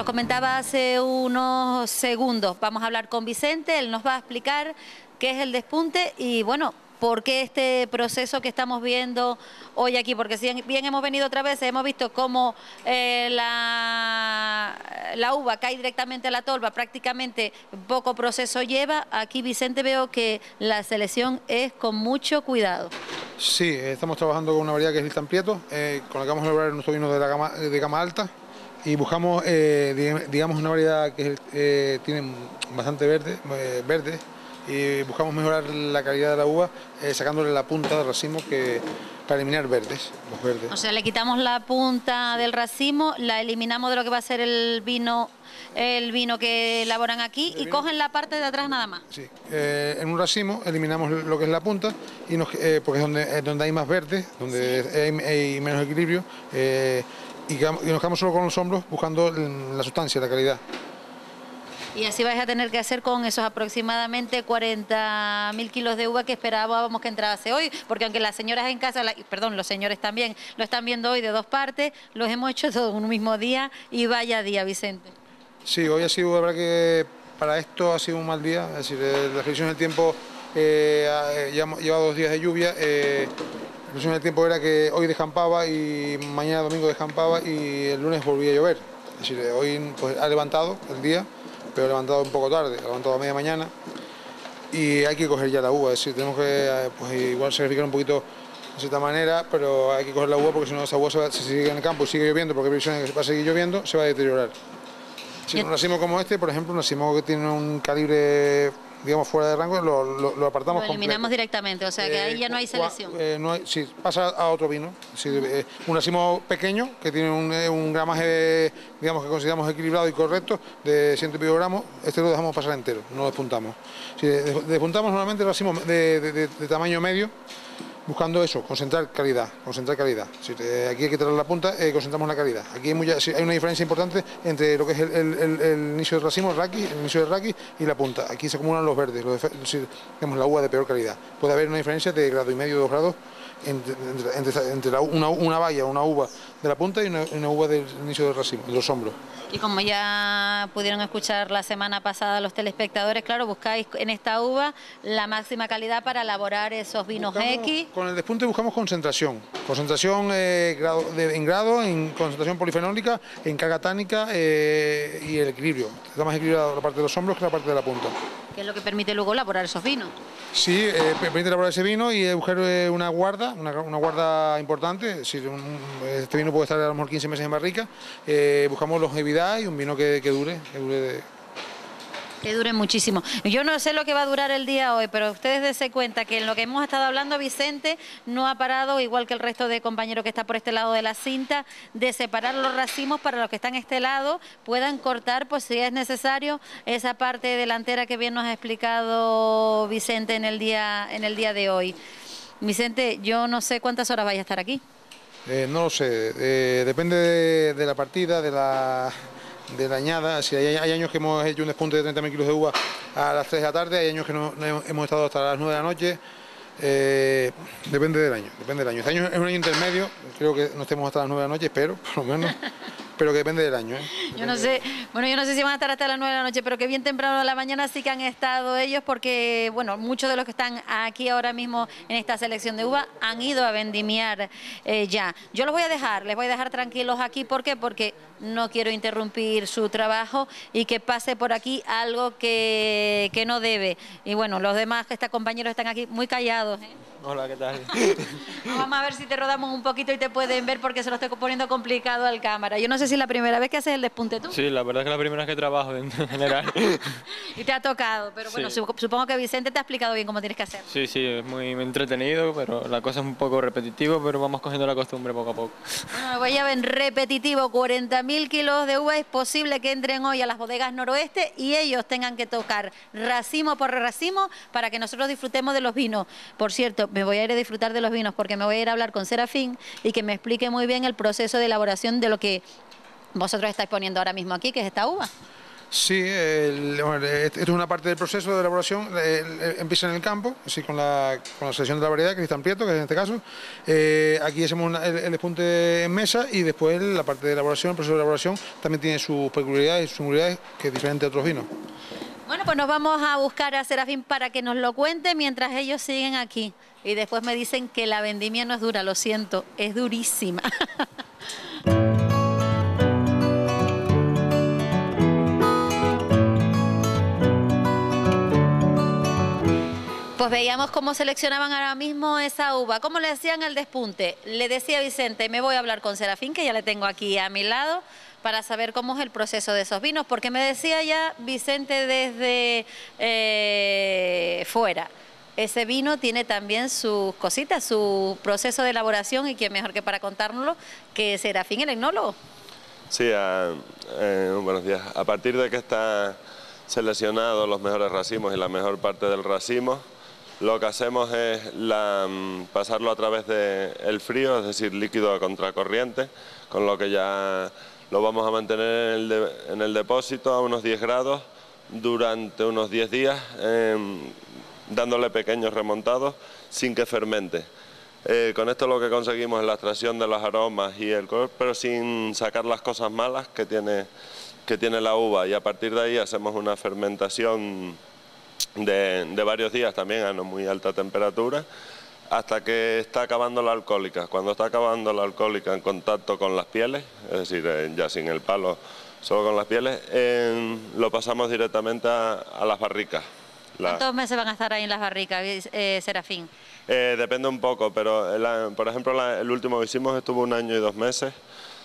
Speaker 1: os comentaba hace unos segundos, vamos a hablar con Vicente, él nos va a explicar qué es el despunte y bueno, por qué este proceso que estamos viendo hoy aquí, porque si bien hemos venido otra vez, hemos visto cómo la uva cae directamente a la tolva, prácticamente poco proceso lleva. Aquí, Vicente, veo que la selección es con mucho cuidado.
Speaker 11: Sí, estamos trabajando con una variedad que es Listan Prieto, con la que vamos a elaborar nuestro vino de gama alta y buscamos, digamos, una variedad que tiene bastante verde y buscamos mejorar la calidad de la uva sacándole la punta del racimo para eliminar los verdes.
Speaker 1: O sea, le quitamos la punta del racimo, la eliminamos de lo que va a ser el vino que elaboran aquí y cogen la parte de atrás nada más.
Speaker 11: Sí, en un racimo eliminamos lo que es la punta y porque es donde hay más verde, donde sí. hay menos equilibrio y nos quedamos solo con los hombros buscando la sustancia, la calidad.
Speaker 1: Y así vais a tener que hacer con esos aproximadamente 40.000 kilos de uva que esperábamos que entrase hoy, porque aunque las señoras en casa, perdón, los señores también lo están viendo hoy de dos partes, los hemos hecho todos en un mismo día y vaya día, Vicente.
Speaker 11: Sí, hoy ha sido, la verdad que para esto ha sido un mal día, es decir, la previsión del tiempo lleva 2 días de lluvia, la previsión del tiempo era que hoy descampaba y mañana domingo descampaba y el lunes volvía a llover, es decir, hoy pues, ha levantado el día, pero levantado un poco tarde, levantado a media mañana y hay que coger ya la uva, es decir, tenemos que pues, igual sacrificar un poquito de cierta manera, pero hay que coger la uva porque si no esa uva si sigue en el campo y sigue lloviendo, porque previsión va a seguir lloviendo, se va a deteriorar. Si un racimo como este, por ejemplo, un racimo que tiene un calibre, digamos, fuera de rango, lo apartamos.
Speaker 1: Lo eliminamos directamente, o sea que ahí ya no hay selección.
Speaker 11: Sí, pasa a otro vino. Un racimo pequeño, que tiene un gramaje, digamos, que consideramos equilibrado y correcto, de 100 y pico gramos, este lo dejamos pasar entero, no lo despuntamos. Si despuntamos normalmente el racimo de tamaño medio, buscando eso, concentrar calidad. Si aquí hay que traer la punta, concentramos la calidad. Aquí hay una diferencia importante entre lo que es el inicio del racimo, el inicio del raqui y la punta. Aquí se acumulan los verdes, tenemos la uva de peor calidad. Puede haber una diferencia de 1,5 grados, 2 grados entre una valla, una uva de la punta y una uva del inicio del racimo, de los hombros.
Speaker 1: Y como ya pudieron escuchar la semana pasada los telespectadores, claro, buscáis en esta uva la máxima calidad para elaborar esos vinos X.
Speaker 11: Con el despunte buscamos concentración en grado, en concentración polifenólica, en carga tánica y el equilibrio. Está más equilibrado la parte de los hombros que la parte de la punta.
Speaker 1: ¿Qué es lo que permite luego elaborar esos vinos?
Speaker 11: Sí, permite elaborar ese vino y buscar una guarda importante. Este vino puede estar a lo mejor 15 meses en barrica. Buscamos longevidad y un vino que dure.
Speaker 1: Que dure muchísimo. Yo no sé lo que va a durar el día hoy, pero ustedes dense cuenta que en lo que hemos estado hablando, Vicente no ha parado, igual que el resto de compañeros que está por este lado de la cinta, de separar los racimos para los que están a este lado, puedan cortar, pues si es necesario, esa parte delantera que bien nos ha explicado Vicente en el día de hoy. Vicente, yo no sé cuántas horas vaya a estar aquí.
Speaker 11: No lo sé, depende de la partida, de la añada. Si hay años que hemos hecho un despunte de 30.000 kilos de uva a las 3 de la tarde, hay años que no hemos estado hasta las 9 de la noche. Depende del año. Este año es un año intermedio, creo que no estemos hasta las 9 de la noche, espero, por lo menos. Pero que depende del año.
Speaker 1: Yo no sé si van a estar hasta las 9 de la noche, pero que bien temprano de la mañana sí que han estado ellos, porque bueno, muchos de los que están aquí ahora mismo en esta selección de uva han ido a vendimiar ya. Yo les voy a dejar tranquilos aquí, ¿por qué? Porque no quiero interrumpir su trabajo y que pase por aquí algo que no debe. Y bueno, los demás compañeros están aquí muy callados, ¿eh?
Speaker 8: Hola, ¿qué tal?
Speaker 1: Vamos a ver si te rodamos un poquito y te pueden ver porque se lo estoy poniendo complicado al cámara. Yo no sé si es la primera vez que haces el despunte tú.
Speaker 8: Sí, la verdad es que es la primera vez que trabajo en general.
Speaker 1: Y te ha tocado, pero bueno, sí. Supongo que Vicente te ha explicado bien cómo tienes que hacer.
Speaker 8: Sí, es muy entretenido, pero la cosa es un poco repetitivo, pero vamos cogiendo la costumbre poco a poco.
Speaker 1: Bueno, voy a ver repetitivo, 40.000 kilos de uva, es posible que entren hoy a las bodegas noroeste y ellos tengan que tocar racimo por racimo para que nosotros disfrutemos de los vinos. Por cierto, me voy a ir a disfrutar de los vinos porque me voy a ir a hablar con Serafín y que me explique muy bien el proceso de elaboración de lo que vosotros estáis poniendo ahora mismo aquí, que es esta uva.
Speaker 11: Sí, esto es una parte del proceso de elaboración, empieza en el campo, así con la selección de la variedad, Cristian Prieto, que es en este caso. Aquí hacemos el despunte en mesa y después la parte de elaboración, el proceso de elaboración, también tiene sus peculiaridades y sus singularidades, que es diferente de otros vinos.
Speaker 1: Bueno, pues nos vamos a buscar a Serafín para que nos lo cuente mientras ellos siguen aquí. Y después me dicen que la vendimia no es dura, lo siento, es durísima. Pues veíamos cómo seleccionaban ahora mismo esa uva, cómo le hacían el despunte. Le decía Vicente, me voy a hablar con Serafín, que ya le tengo aquí a mi lado, para saber cómo es el proceso de esos vinos, porque me decía ya Vicente desde fuera, ese vino tiene también sus cositas, su proceso de elaboración, y quién mejor que para contárnoslo que Serafín, el etnólogo.
Speaker 12: Sí, buenos días. A partir de que está seleccionado los mejores racimos y la mejor parte del racimo, lo que hacemos es pasarlo a través del frío, es decir, líquido a contracorriente, con lo que ya lo vamos a mantener en el depósito a unos 10 grados durante unos 10 días, dándole pequeños remontados sin que fermente. Con esto lo que conseguimos es la extracción de los aromas y el color, pero sin sacar las cosas malas que tiene la uva, y a partir de ahí hacemos una fermentación de varios días también a no muy alta temperatura, hasta que está acabando la alcohólica. Cuando está acabando la alcohólica en contacto con las pieles, es decir, ya sin el palo, solo con las pieles, lo pasamos directamente a las barricas.
Speaker 1: ¿Cuántos meses van a estar ahí en las barricas, Serafín?
Speaker 12: Depende un poco, pero por ejemplo el último que hicimos estuvo 1 año y 2 meses,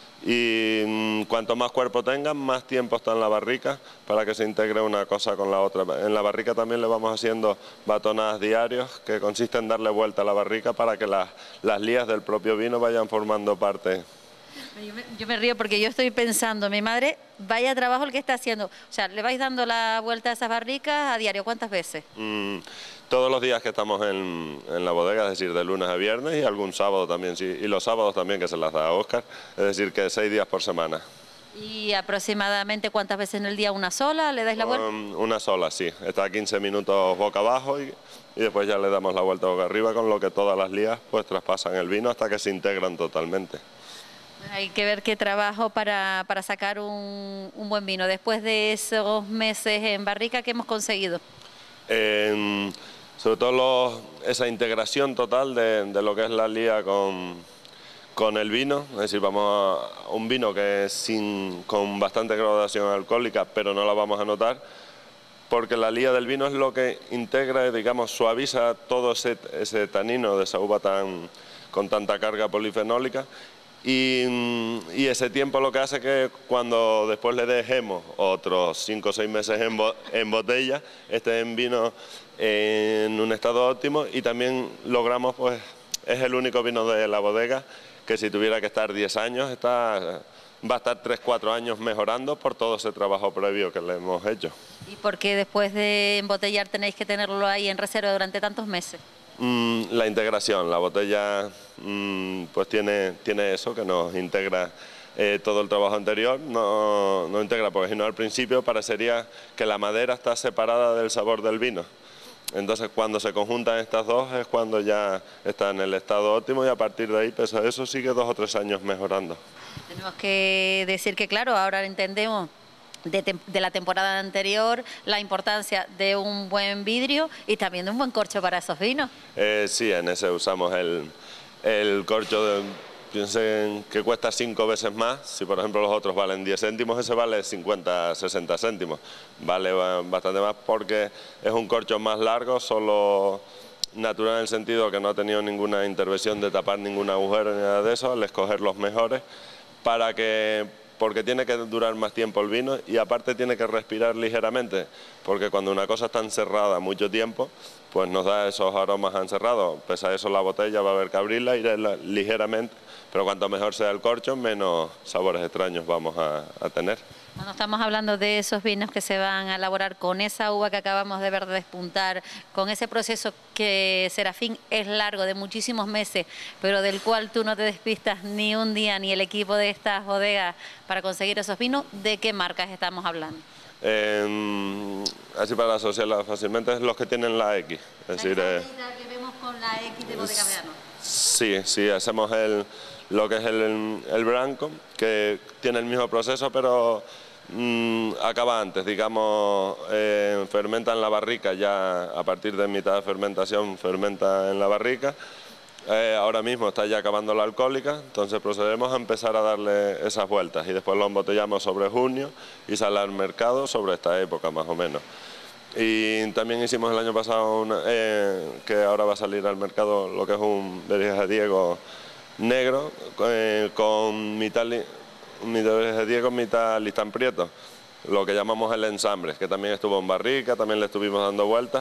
Speaker 12: y cuanto más cuerpo tengan, más tiempo está en la barrica para que se integre una cosa con la otra. En la barrica también le vamos haciendo batonadas diarios, que consiste en darle vuelta a la barrica para que las lías del propio vino vayan formando parte.
Speaker 1: Yo me río porque yo estoy pensando, mi madre, vaya trabajo el que está haciendo. O sea, ¿le vais dando la vuelta a esas barricas a diario? ¿Cuántas veces?
Speaker 12: Todos los días que estamos en la bodega, es decir, de lunes a viernes, y algún sábado también, sí, y los sábados también, que se las da a Óscar, es decir, que 6 días por semana.
Speaker 1: ¿Y aproximadamente cuántas veces en el día? ¿Una sola? ¿Le dais la vuelta?
Speaker 12: Una sola, sí. Está a 15 minutos boca abajo y después ya le damos la vuelta boca arriba, con lo que todas las lías pues traspasan el vino hasta que se integran totalmente.
Speaker 1: Hay que ver qué trabajo para sacar un buen vino. Después de esos meses en barrica, ¿qué hemos conseguido?
Speaker 12: Sobre todo esa integración total de lo que es la lía con el vino, es decir, vamos a un vino que es con bastante graduación alcohólica, pero no la vamos a notar, porque la lía del vino es lo que integra, digamos, suaviza todo ese tanino de esa uva con tanta carga polifenólica. Y ese tiempo lo que hace que cuando después le dejemos otros 5 o 6 meses en botella, esté en vino en un estado óptimo, y también logramos, pues, es el único vino de la bodega que si tuviera que estar 10 años, va a estar 3-4 años mejorando por todo ese trabajo previo que le hemos hecho.
Speaker 1: ¿Y por qué después de embotellar tenéis que tenerlo ahí en reserva durante tantos meses?
Speaker 12: La integración, la botella pues tiene eso, que nos integra todo el trabajo anterior, no integra, porque si no al principio parecería que la madera está separada del sabor del vino. Entonces cuando se conjuntan estas dos es cuando ya está en el estado óptimo, y a partir de ahí, pese a eso, sigue 2 o 3 años mejorando.
Speaker 1: Tenemos que decir que, claro, ahora entendemos de la temporada anterior la importancia de un buen vidrio y también de un buen corcho para esos vinos.
Speaker 12: Sí, en ese usamos el corcho, piensen que cuesta 5 veces más. Si por ejemplo los otros valen 10 céntimos, ese vale 50-60 céntimos. Vale bastante más porque es un corcho más largo, solo natural en el sentido que no ha tenido ninguna intervención de tapar ningún agujero ni nada de eso, al escoger los mejores, porque tiene que durar más tiempo el vino, y aparte tiene que respirar ligeramente, porque cuando una cosa está encerrada mucho tiempo, pues nos da esos aromas encerrados. Pese a eso, la botella va a haber que abrirla y irla ligeramente, pero cuanto mejor sea el corcho, menos sabores extraños vamos a tener.
Speaker 1: Cuando estamos hablando de esos vinos que se van a elaborar con esa uva que acabamos de ver despuntar, con ese proceso que, Serafín, es largo, de muchísimos meses, pero del cual tú no te despistas ni un día, ni el equipo de estas bodegas, para conseguir esos vinos, ¿de qué marcas estamos hablando?
Speaker 12: así para asociarla fácilmente, es los que tienen la X. Es decir,
Speaker 1: que vemos con la X de Bodegas Veganorte.
Speaker 12: Sí, hacemos lo que es el branco, que tiene el mismo proceso, pero acaba antes, digamos, fermenta en la barrica, ya a partir de mitad de fermentación fermenta en la barrica. Ahora mismo está ya acabando la alcohólica, entonces procedemos a empezar a darle esas vueltas y después lo embotellamos sobre junio y sale al mercado sobre esta época más o menos. Y también hicimos el año pasado que ahora va a salir al mercado lo que es un Berijas de Diego negro con mitad Berijas de Diego, mitad Listán Prieto, lo que llamamos el ensamble, que también estuvo en barrica, también le estuvimos dando vueltas.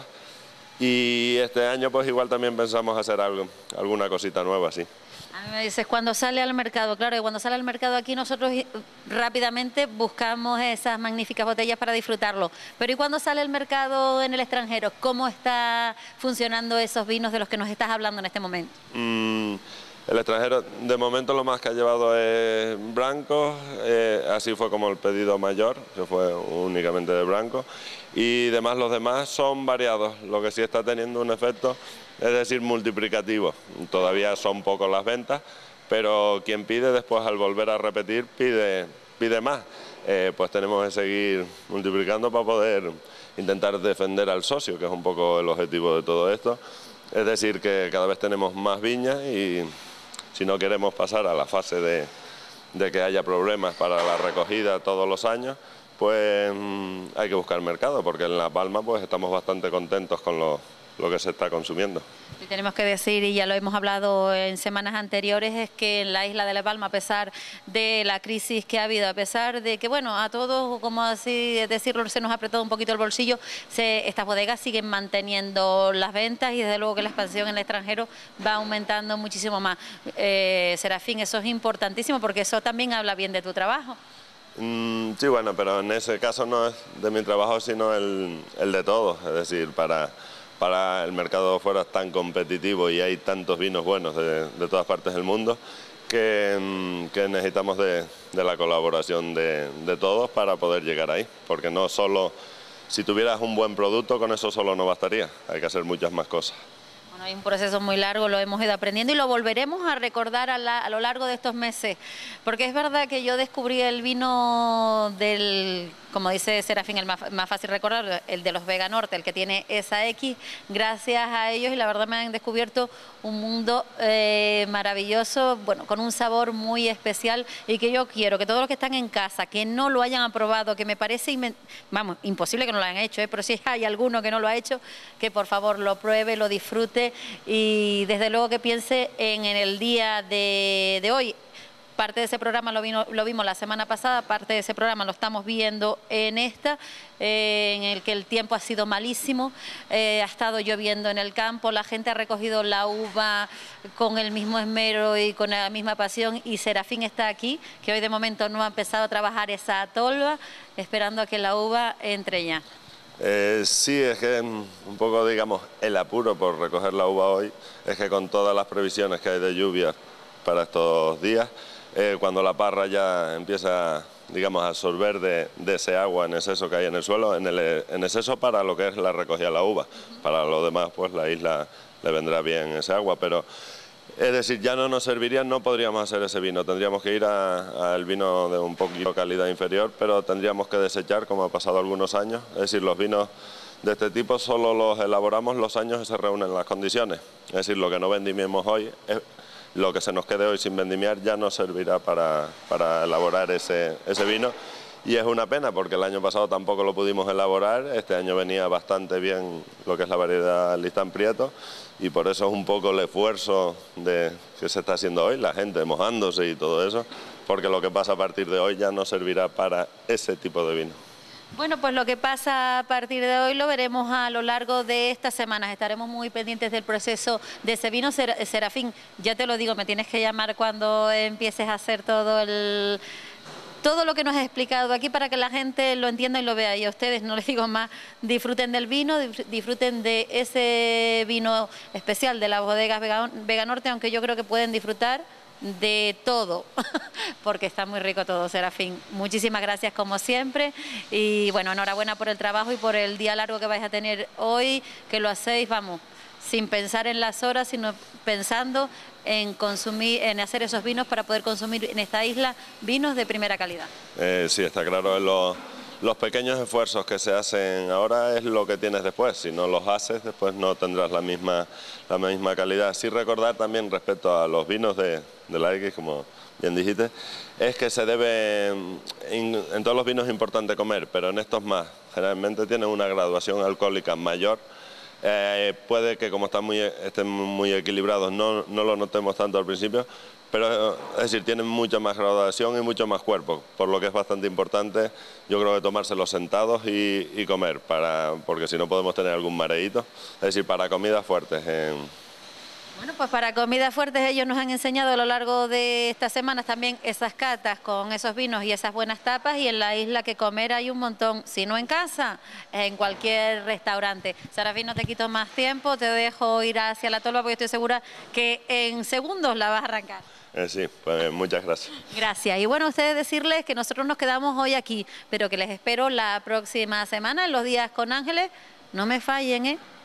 Speaker 12: Y este año pues igual también pensamos hacer alguna cosita nueva, sí.
Speaker 1: A mí me dices, cuando sale al mercado, claro, y cuando sale al mercado aquí nosotros rápidamente buscamos esas magníficas botellas para disfrutarlo. Pero ¿y cuando sale al mercado en el extranjero? ¿Cómo está funcionando esos vinos de los que nos estás hablando en este momento?
Speaker 12: El extranjero, de momento lo más que ha llevado es blancos, así fue como el pedido mayor, que fue únicamente de blanco, y los demás son variados, lo que sí está teniendo un efecto, es decir, multiplicativo. Todavía son pocos las ventas, pero quien pide después al volver a repetir pide más. Pues tenemos que seguir multiplicando para poder intentar defender al socio, que es un poco el objetivo de todo esto. Es decir, que cada vez tenemos más viñas y si no queremos pasar a la fase de que haya problemas para la recogida todos los años, pues hay que buscar mercado, porque en La Palma pues estamos bastante contentos con lo que se está consumiendo.
Speaker 1: Y tenemos que decir, y ya lo hemos hablado en semanas anteriores, es que en la isla de La Palma, a pesar de la crisis que ha habido, a pesar de que, bueno, a todos, como así decirlo, se nos ha apretado un poquito el bolsillo, estas bodegas siguen manteniendo las ventas y desde luego que la expansión en el extranjero va aumentando muchísimo más. Serafín, eso es importantísimo porque eso también habla bien de tu trabajo.
Speaker 12: Sí, bueno, pero en ese caso no es de mi trabajo, sino el de todos, es decir, para el mercado fuera es tan competitivo y hay tantos vinos buenos de todas partes del mundo que necesitamos de la colaboración de todos para poder llegar ahí, porque no solo, si tuvieras un buen producto, con eso solo no bastaría, hay que hacer muchas más cosas.
Speaker 1: Bueno, hay un proceso muy largo, lo hemos ido aprendiendo y lo volveremos a recordar a lo largo de estos meses, porque es verdad que yo descubrí el vino del, como dice Serafín, el más fácil recordar, el de los Veganorte, el que tiene esa X, gracias a ellos, y la verdad me han descubierto un mundo maravilloso, bueno, con un sabor muy especial y que yo quiero que todos los que están en casa, que no lo hayan aprobado, que me parece, vamos, imposible que no lo hayan hecho, pero si hay alguno que no lo ha hecho, que por favor lo pruebe, lo disfrute y desde luego que piense en el día de hoy. Parte de ese programa lo vimos la semana pasada, parte de ese programa lo estamos viendo en esta, en el que el tiempo ha sido malísimo, ha estado lloviendo en el campo, la gente ha recogido la uva con el mismo esmero y con la misma pasión y Serafín está aquí, que hoy de momento no ha empezado a trabajar esa tolva, esperando a que la uva entre ya.
Speaker 12: Sí, es que un poco, digamos, el apuro por recoger la uva hoy es que con todas las previsiones que hay de lluvia para estos días, cuando la parra ya empieza, digamos, a absorber de ese agua en exceso que hay en el suelo, en exceso para lo que es la recogida de la uva. Para lo demás, pues la isla le vendrá bien ese agua, pero es decir, ya no nos serviría, no podríamos hacer ese vino, tendríamos que ir al vino de un poquito calidad inferior, pero tendríamos que desechar, como ha pasado algunos años, es decir, los vinos de este tipo solo los elaboramos los años que se reúnen las condiciones, es decir, lo que no vendimiemos hoy, lo que se nos quede hoy sin vendimiar ya no servirá para elaborar ese vino. Y es una pena porque el año pasado tampoco lo pudimos elaborar, este año venía bastante bien lo que es la variedad Listán Prieto y por eso es un poco el esfuerzo que se está haciendo hoy, la gente mojándose y todo eso, porque lo que pasa a partir de hoy ya no servirá para ese tipo de vino.
Speaker 1: Bueno, pues lo que pasa a partir de hoy lo veremos a lo largo de estas semanas. Estaremos muy pendientes del proceso de ese vino. Serafín, ya te lo digo, me tienes que llamar cuando empieces a hacer todo lo que nos has explicado aquí para que la gente lo entienda y lo vea. Y a ustedes, no les digo más, disfruten del vino, disfruten de ese vino especial de las bodegas Veganorte, aunque yo creo que pueden disfrutar de todo, porque está muy rico todo, Serafín. Muchísimas gracias como siempre y bueno, enhorabuena por el trabajo y por el día largo que vais a tener hoy, que lo hacéis, vamos, sin pensar en las horas, sino pensando en consumir, en hacer esos vinos para poder consumir en esta isla vinos de primera calidad.
Speaker 12: Sí, está claro, los pequeños esfuerzos que se hacen ahora es lo que tienes después. Si no los haces, después no tendrás la misma calidad. Sí, recordar también respecto a los vinos de la X, como bien dijiste, es que se debe, en todos los vinos es importante comer, pero en estos más, generalmente tienen una graduación alcohólica mayor. Puede que como estén muy equilibrados no lo notemos tanto al principio, pero es decir, tienen mucha más graduación y mucho más cuerpo, por lo que es bastante importante, yo creo que tomárselos sentados y comer, porque si no podemos tener algún mareíto, es decir, para comidas fuertes.
Speaker 1: Bueno, pues para comidas fuertes ellos nos han enseñado a lo largo de estas semanas también esas catas con esos vinos y esas buenas tapas, y en la isla que comer hay un montón, si no en casa, en cualquier restaurante. Serafín, no te quito más tiempo, te dejo ir hacia la tolva porque estoy segura que en segundos la vas a arrancar.
Speaker 12: Sí, pues muchas gracias.
Speaker 1: Gracias. Y bueno, ustedes decirles que nosotros nos quedamos hoy aquí, pero que les espero la próxima semana, en los días con Ángeles. No me fallen, ¿eh?